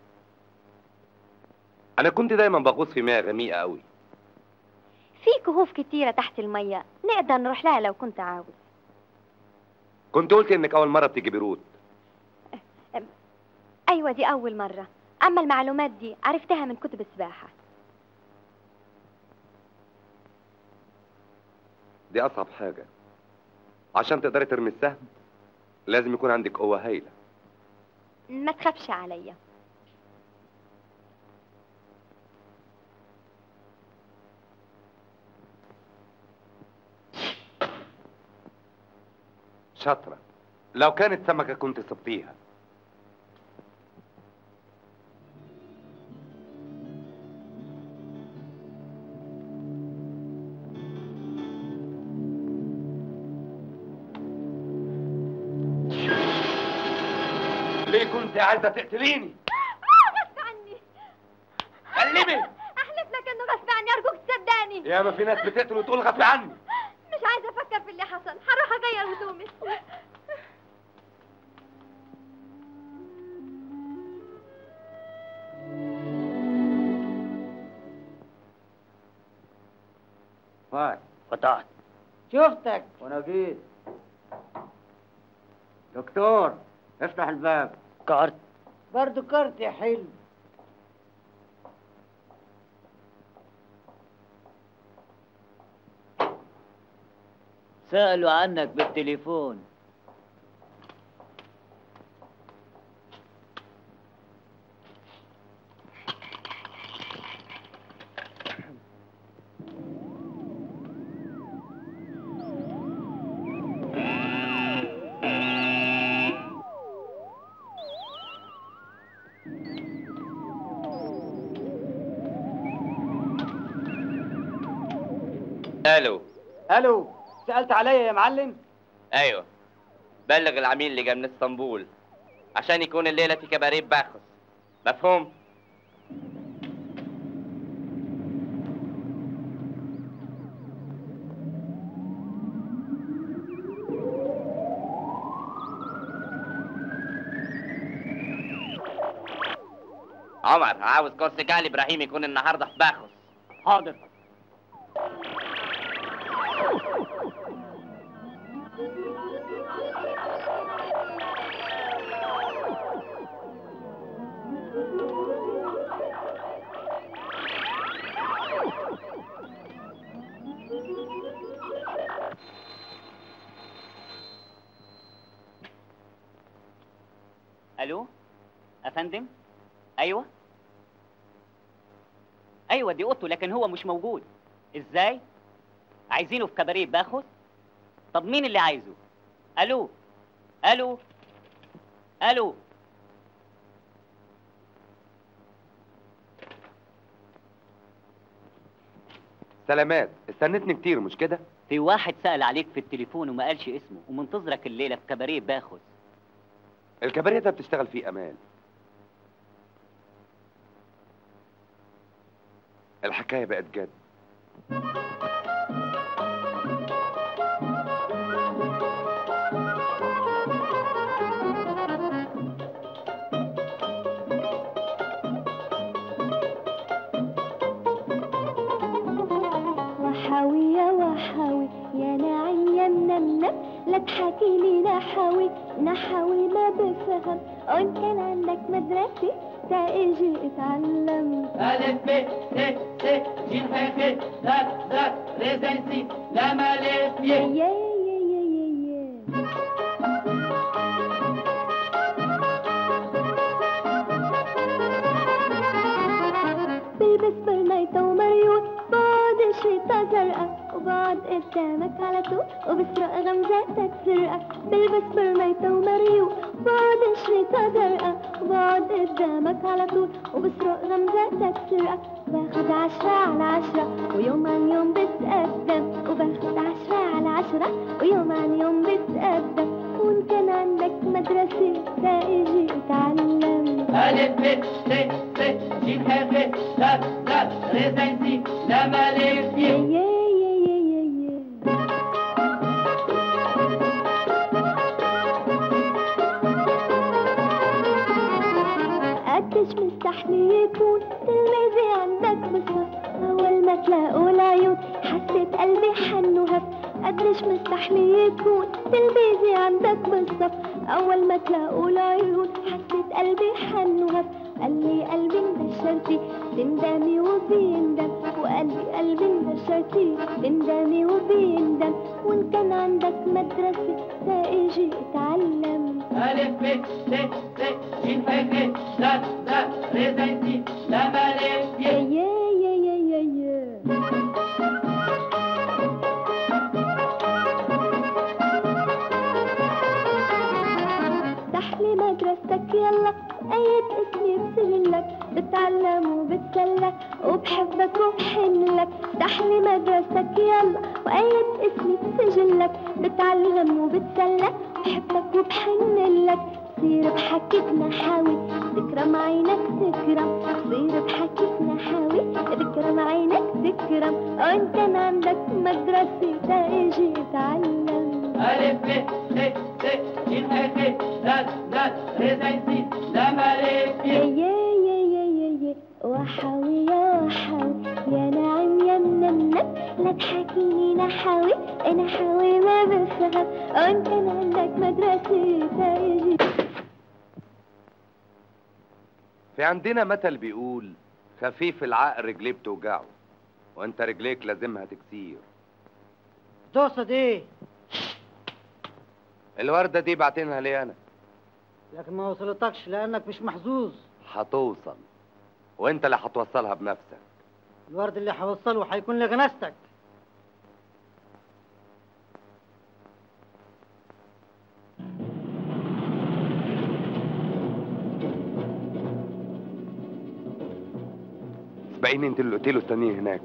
أنا كنت دايما بغوص في مياه غميقة أوي. في كهوف كتيرة تحت المية نقدر نروح لها لو كنت عاوز. كنت قلت إنك أول مرة بتيجي بيروت. أيوة دي أول مرة، أما المعلومات دي عرفتها من كتب السباحة. دي أصعب حاجة. عشان تقدري ترمي السهم لازم يكون عندك قوة هايلة. ما تخافش عليا. شاطرة. لو كانت سمكة كنت صبتيها. ليه كنت عايزة تقتليني؟ غصب عني. كلمي. أحلف لك إنه غصب عني، أرجوك تصدقني. يا ما في ناس بتقتل وتقول غصب عني. مش عايزة أفكر في اللي حصل، هروح أغير هدومي. فات قطعت. شفتك. وانا جيت. دكتور افتح الباب. كارت. برضو كارت يا حلو. سألوا عنك بالتليفون. الو. الو، سألت عليا يا معلم؟ ايوه، بلغ العميل اللي جاي من اسطنبول عشان يكون الليله في كباريه باخس. مفهوم؟ عمر عاوز كورسيكال ابراهيم يكون النهارده في باخوس. حاضر. الو افندم. ايوه دي اوضته، لكن هو مش موجود. ازاي؟ عايزينه في كباريه باخد؟ طب مين اللي عايزه؟ الو الو الو. سلامات، استنتني كتير مش كده؟ في واحد سأل عليك في التليفون وما قالش اسمه، ومنتظرك الليله في كباريه باخد. الكباريه ده بتشتغل فيه امال. الحكايه بقت جد. وحاوي يا وحاوي يا ناعم يا منمنم، لا تحكيلي نحاوي نحاوي ما بفهم. وإن كان عندك مدرسة تاجي اتعلم. ألف ب ت س ج ح خ د ذ ر ز س ل م ل ي. يا بلبس برنيطة ومريول، بعد شريطة زرقاء وبعد قدامك على طول وبسرق غمزاتك سرقة. بلبس برنيطة ومريول، بعد شريطة زرقاء وبعد قدامك على طول وبسرق غمزاتك سرقة. باخد 10/10 ويوم عن يوم بتقدم، وباخد 10/10 ويوم عن يوم بتقدم. وإن كان عندك مدرسة تاجي اتعلم. ألف ب ت س ج ح خ د ذ ر ز س ل م ل ي. قديش مستحلي يكون تلميذي عندك بالصف، أول ما تلاقوا العيون حسيت قلبي حن وهف. قديش مستحلي يكون تلميذي عندك بالصف، أول ما تلاقوا العيون حسيت قلبي حن وهف. قال لي قلبي اندشرتي تندمي وبيندم، قلبي اندشرتي تندمي وبيندم. وإن كان عندك مدرسة تاجي اتعلم. ألف ب ت س ج ح خ د ذ ر ز س ل م ل ي. افتحلي مدرستك يلا، أيد اسمي بسجلك، بتعلم وبتسلى وبحبك وبحنلك. افتحلي مدرستك يلا وأيد اسمي بسجلك، بتعلم وبتسلى بحبك وبحنلك. صير بحكيك نحاوي تكرم عينك تكرم، صير بحكيك نحاوي تكرم عينك تكرم. وإن كان عندك مدرسة تاجي اتعلم. ألف ب ت س ج ح خ د ذ ر ز س ل م ل ي. وحاوي يا وحاوي يا ناعم يا منمنم، لا تحكيني نحاوي نحاوي ما بفهم. وإن كان عندك مدرسة تاجي. في عندنا مثل بيقول خفيف العقل رجليه بتوجعه، وانت رجليك لازمها تكسير. تقصد ايه؟ الوردة دي بعتينها لي انا. لكن ما وصلتكش لانك مش محظوظ. هتوصل، وانت اللي هتوصلها بنفسك. الورد اللي هوصله هيكون لجنازتك. اسبقيني انت اللي قلت له استنيني هناك.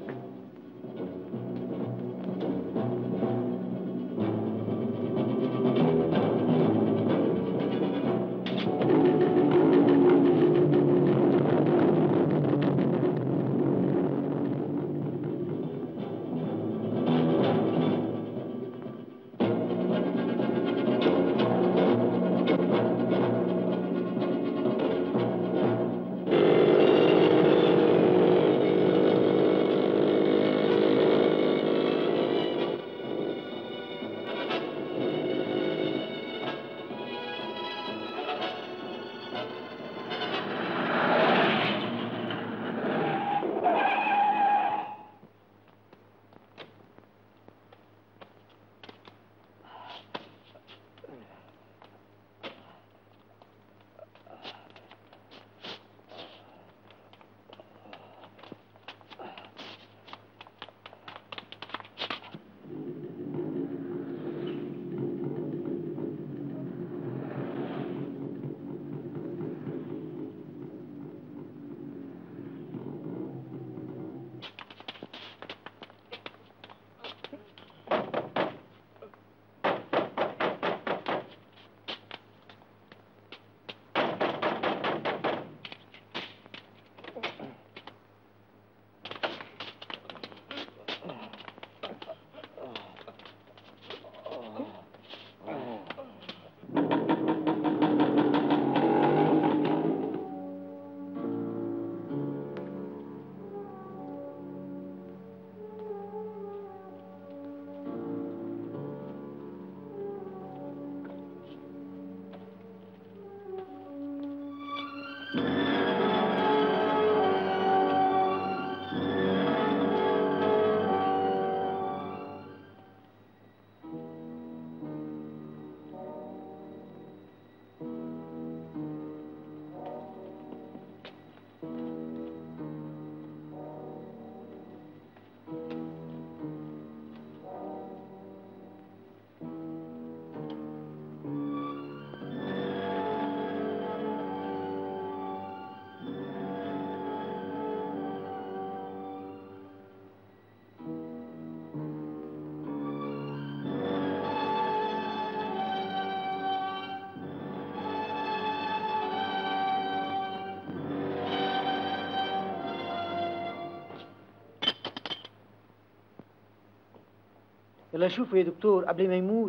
يلا شوفه يا دكتور قبل ما يموت.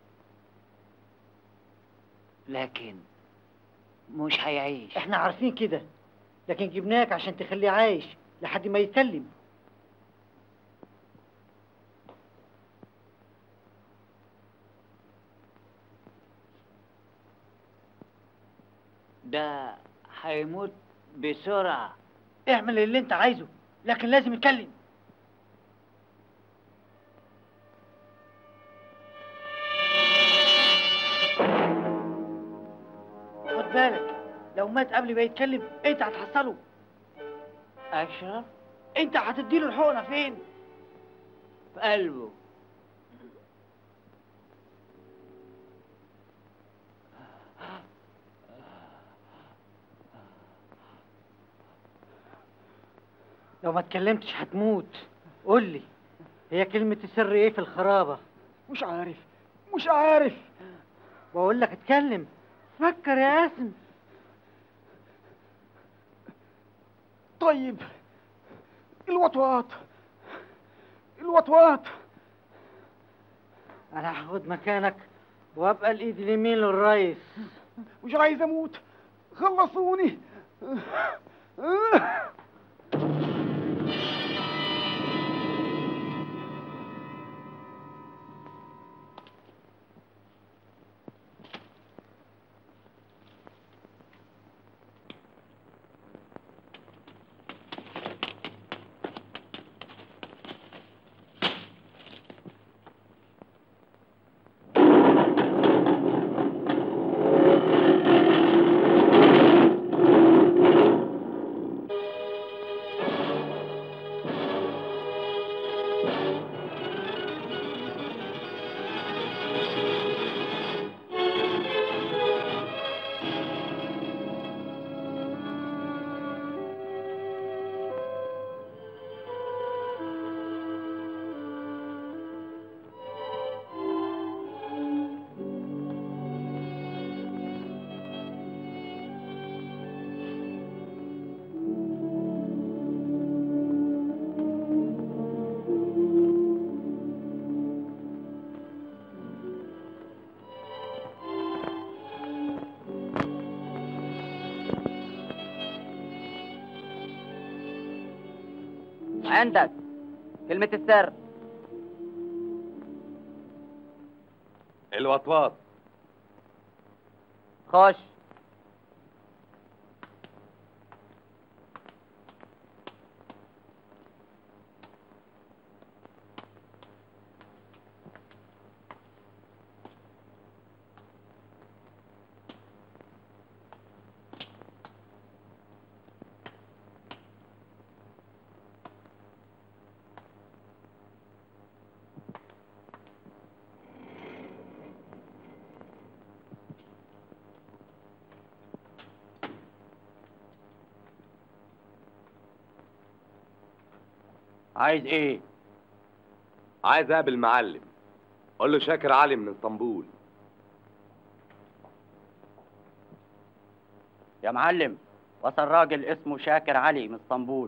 لكن مش هيعيش. احنا عارفين كده، لكن جبناك عشان تخليه عايش لحد ما يتكلم. ده هيموت بسرعة. اعمل اللي انت عايزه، لكن لازم يتكلم. خد بالك، لو مات قبل ما يتكلم انت هتحصله. أشرف انت هتديله الحقنة فين؟ في قلبه. لو ما اتكلمتش هتموت. قول لي، هي كلمة السر ايه في الخرابة؟ مش عارف. بقول لك اتكلم، فكر يا قاسم. طيب، الوطواط. انا هاخد مكانك وابقى الايد اليمين للريس. مش عايز اموت، خلصوني. عندك كلمة السر. الوطواط. خش. عايز ايه؟ عايز اقابل معلم. قول له شاكر علي من اسطنبول. يا معلم، وصل راجل اسمه شاكر علي من اسطنبول.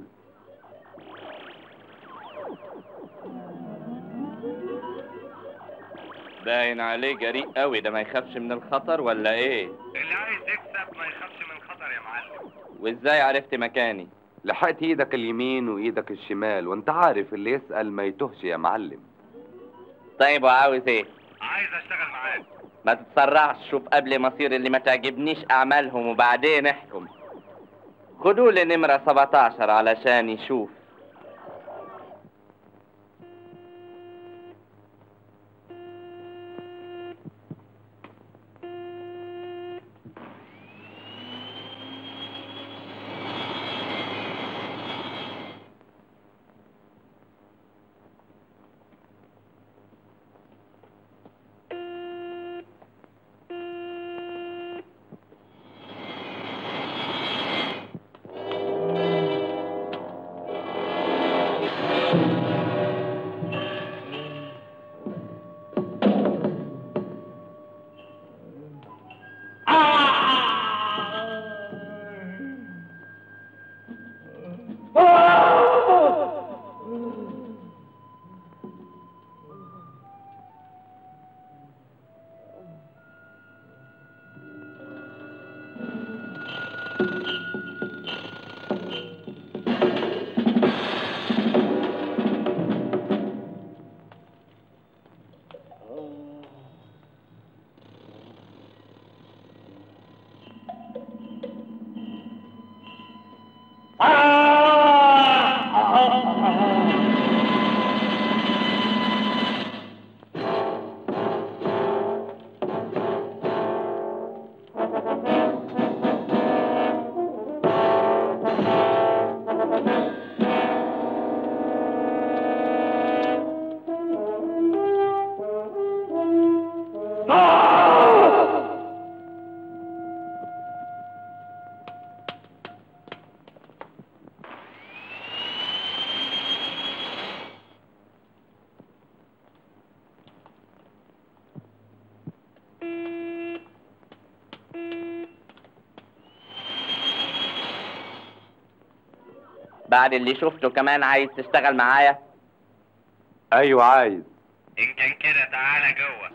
باين عليه جريء قوي، ده ما يخافش من الخطر ولا ايه؟ اللي عايز يكسب ما يخافش من الخطر يا معلم. وازاي عرفت مكاني؟ لحقت ايدك اليمين وايدك الشمال، وانت عارف اللي يسأل ما يتهش يا معلم. طيب وعاوز ايه؟ عايز اشتغل معاك. ما تتسرعش، شوف قبل مصير اللي ما تعجبنيش اعمالهم وبعدين احكم. خدوا لي نمرة 17 علشان يشوف. بعد اللي شفته كمان عايز تشتغل معايا؟ ايوه عايز. إن كان كده تعالى جوه.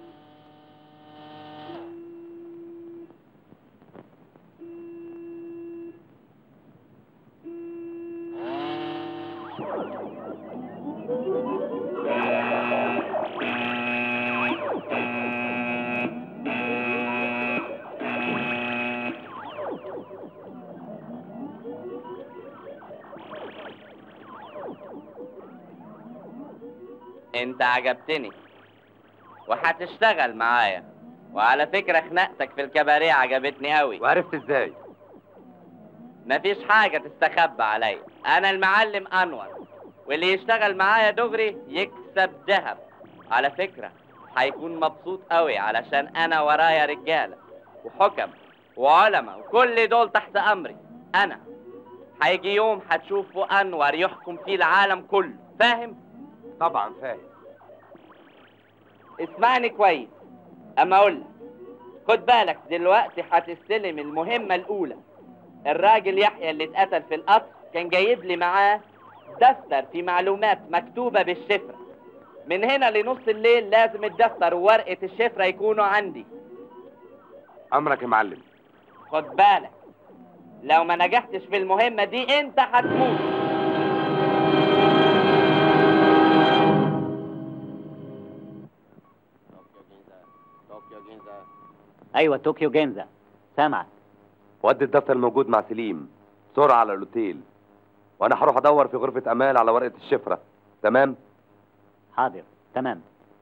انت عجبتني وهتشتغل معايا، وعلى فكرة خناقتك في الكباريه عجبتني قوي. وعرفت ازاي؟ مفيش حاجة تستخبى عليا، انا المعلم انور، واللي يشتغل معايا دغري يكسب ذهب. على فكرة هيكون مبسوط قوي علشان انا ورايا رجالة وحكم وعلماء وكل دول تحت امري. انا هيجي يوم هتشوفوا انور يحكم فيه العالم كله، فاهم؟ طبعا فاهم. اسمعني كويس اما اقول لك، خد بالك دلوقتي هتستلم المهمة الاولى. الراجل يحيى اللي اتقتل في القطر كان جايب لي معاه دفتر في معلومات مكتوبة بالشفرة. من هنا لنص الليل لازم الدفتر وورقة الشفرة يكونوا عندي. امرك يا معلم. خد بالك لو ما نجحتش في المهمة دي انت هتموت. ايوه طوكيو جينزا، سامعك. ودي الدفتر الموجود مع سليم بسرعه على الاوتيل، وانا هروح ادور في غرفه امال على ورقه الشفره. تمام؟ حاضر، تمام.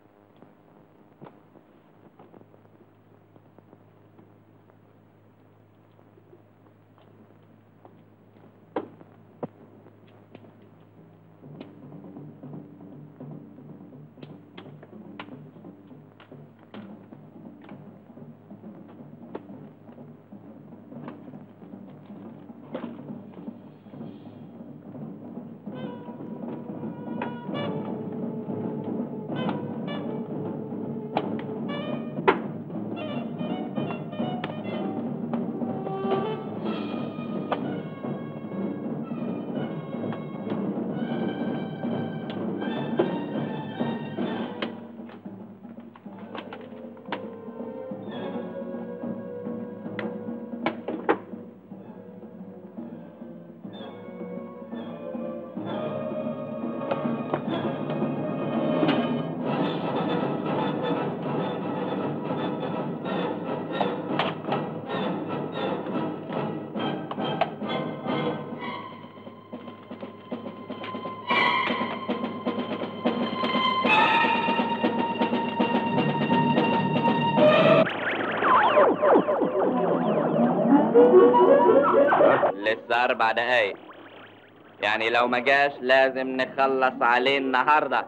لسه 4 دقايق، يعني لو ما جاش لازم نخلص عليه النهارده.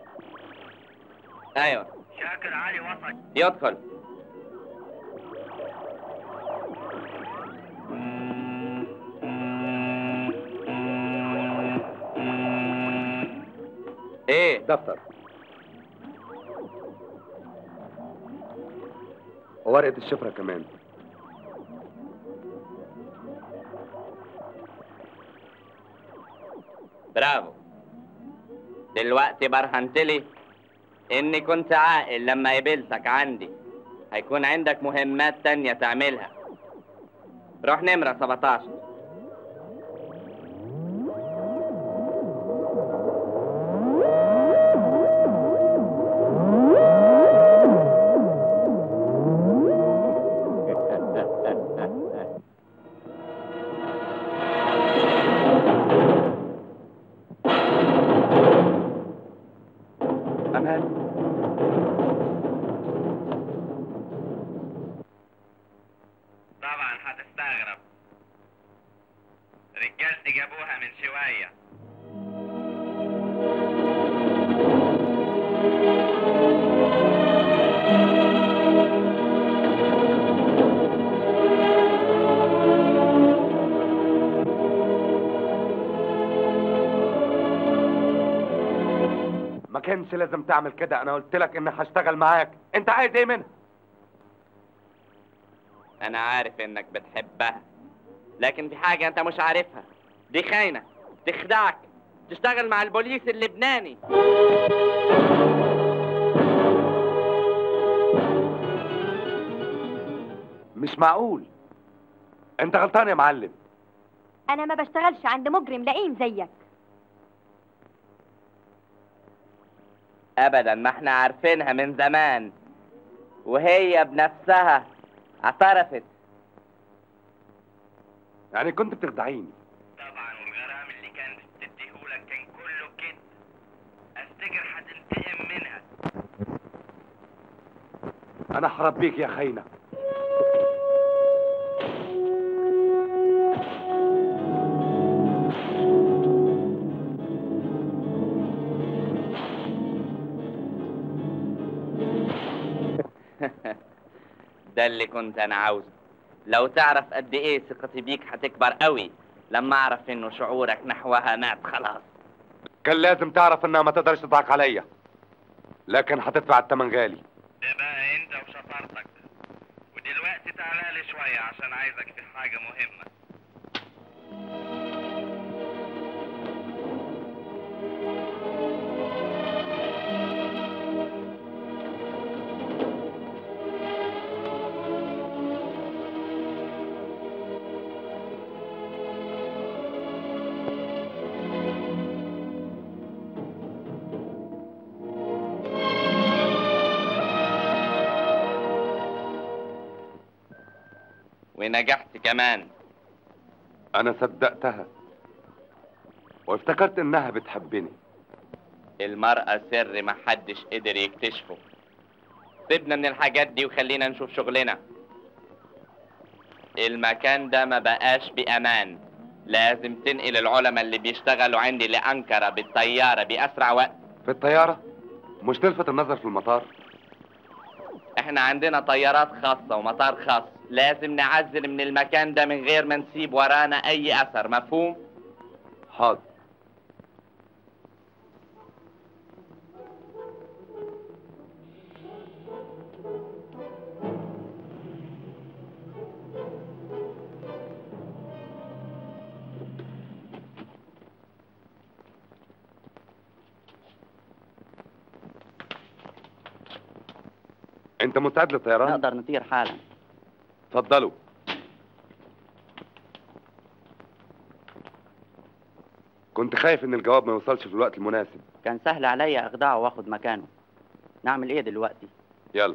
ايوه شاكر علي وصل. يدخل. ايه؟ دفتر وورقه الشفره كمان. برافو. دلوقتي برهنتلي اني كنت عاقل لما قبلتك عندي. هيكون عندك مهمات تانية تعملها. روح نمرة 17. طبعا هتستغرب، رجالتي جابوها من شوية. ما كانش لازم تعمل كده، انا قلت لك اني هشتغل معاك. انت عايز ايه منها؟ انا عارف انك بتحبها، لكن في حاجة انت مش عارفها. دي خاينة تخدعك، تشتغل مع البوليس اللبناني. مش معقول. انت غلطان يا معلم. انا ما بشتغلش عند مجرم لئيم زيك. ابدا، ما احنا عارفينها من زمان، وهي بنفسها اعترفت. يعني كنت بتخدعيني؟ طبعا، والغرام اللي كانت بتديهولك كان كله كده. افتكر هتنتقم منها. انا هربيك يا خاينه. ده اللي كنت انا عاوزه. لو تعرف قد ايه ثقتي بيك هتكبر قوي لما اعرف انه شعورك نحوها مات خلاص. كان لازم تعرف انها ما تقدرش تضحك عليا، لكن هتدفع الثمن غالي. ده بقى انت وشطارتك. ودلوقتي تعالى لي شويه عشان عايزك في حاجه مهمه. ونجحت كمان. انا صدقتها وافتكرت انها بتحبني. المرأة سر ما حدش قدر يكتشفه. سيبنا من الحاجات دي وخلينا نشوف شغلنا. المكان ده ما بقاش بأمان. لازم تنقل العلماء اللي بيشتغلوا عندي لأنقرة بالطيارة بأسرع وقت. في الطيارة؟ مش تلفت النظر في المطار؟ احنا عندنا طيارات خاصة ومطار خاص. لازم نعزل من المكان ده من غير ما نسيب ورانا أي أثر. مفهوم؟ حاضر. انت مستعد للطيران؟ نقدر نطير حالا. اتفضلوا. كنت خايف ان الجواب ما يوصلش في الوقت المناسب. كان سهل عليا اخدعه واخد مكانه. نعمل ايه دلوقتي؟ يلا.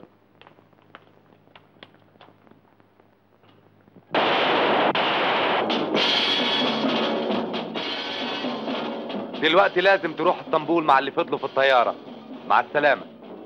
دلوقتي لازم تروح اسطنبول مع اللي فضلوا في الطيارة. مع السلامة.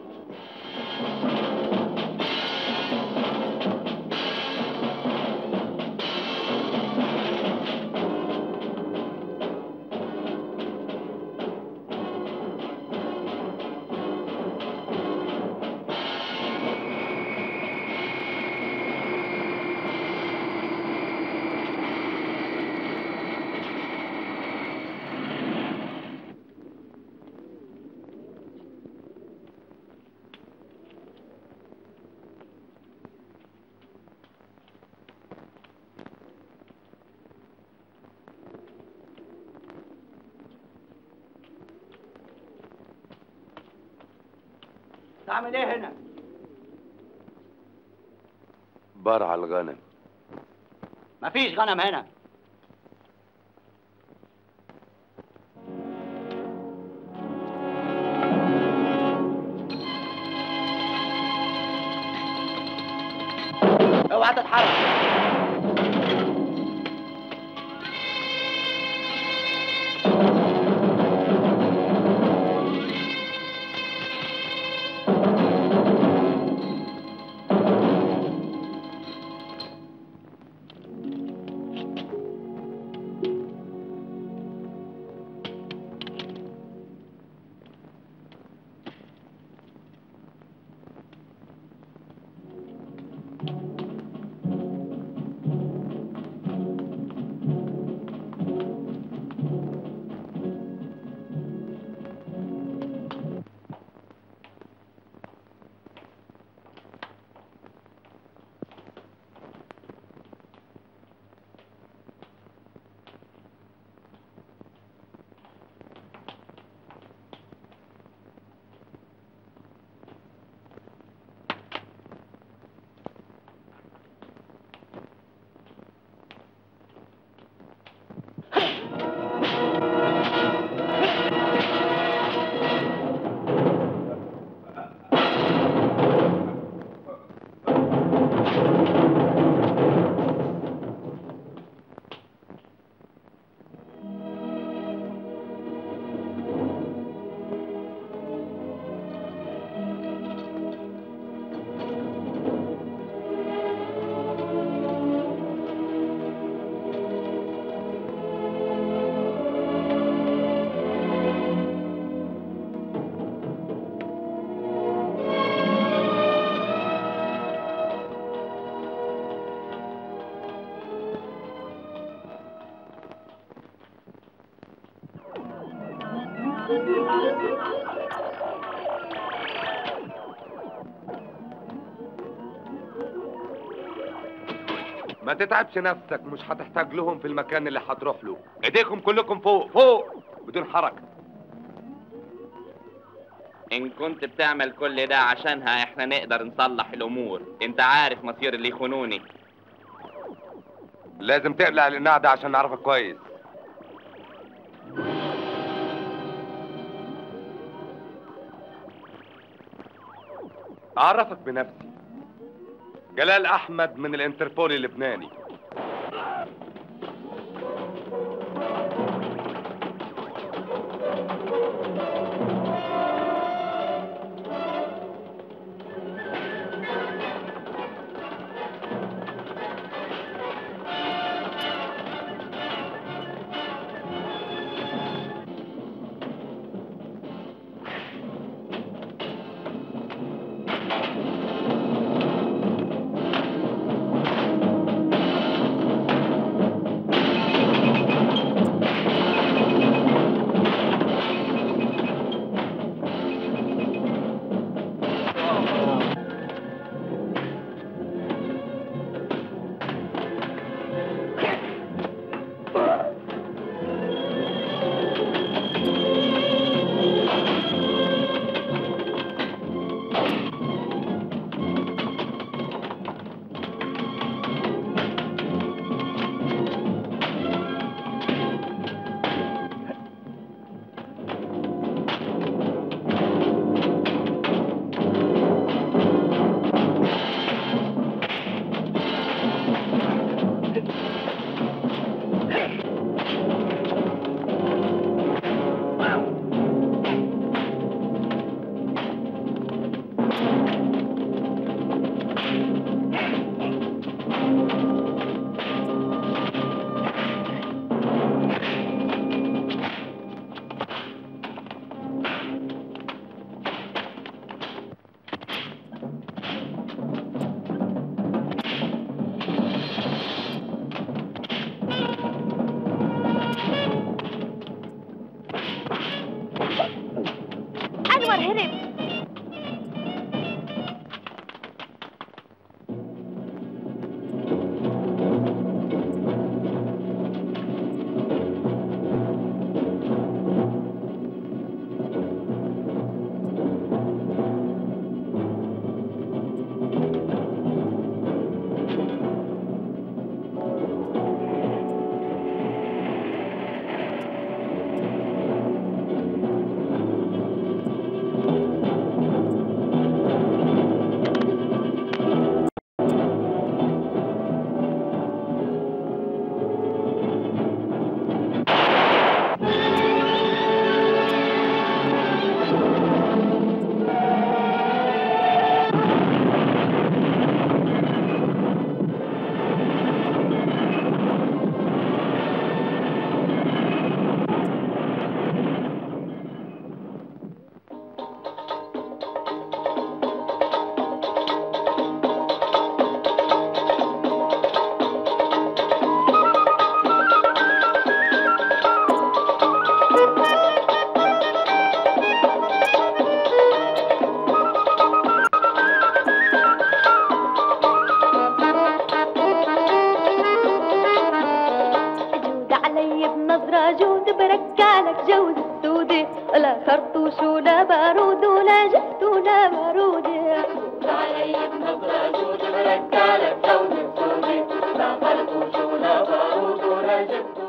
تعمل ايه هنا؟ برع الغنم. مفيش غنم هنا. اوعى تتحرك. ما تتعبش نفسك، مش هتحتاج لهم في المكان اللي هتروح له. ايديكم كلكم فوق فوق بدون حركة. إن كنت بتعمل كل ده عشانها إحنا نقدر نصلح الأمور. أنت عارف مصير اللي يخونوني. لازم تقلع القناع ده عشان نعرفك كويس. أعرفك بنفسي، جلال أحمد من الانتربول اللبناني. خرطوش ولا بارود ولا جهد ولا بارود علي بنظرة جود بركالك جوز السودي لا خرطوش ولا بارود ولا جهد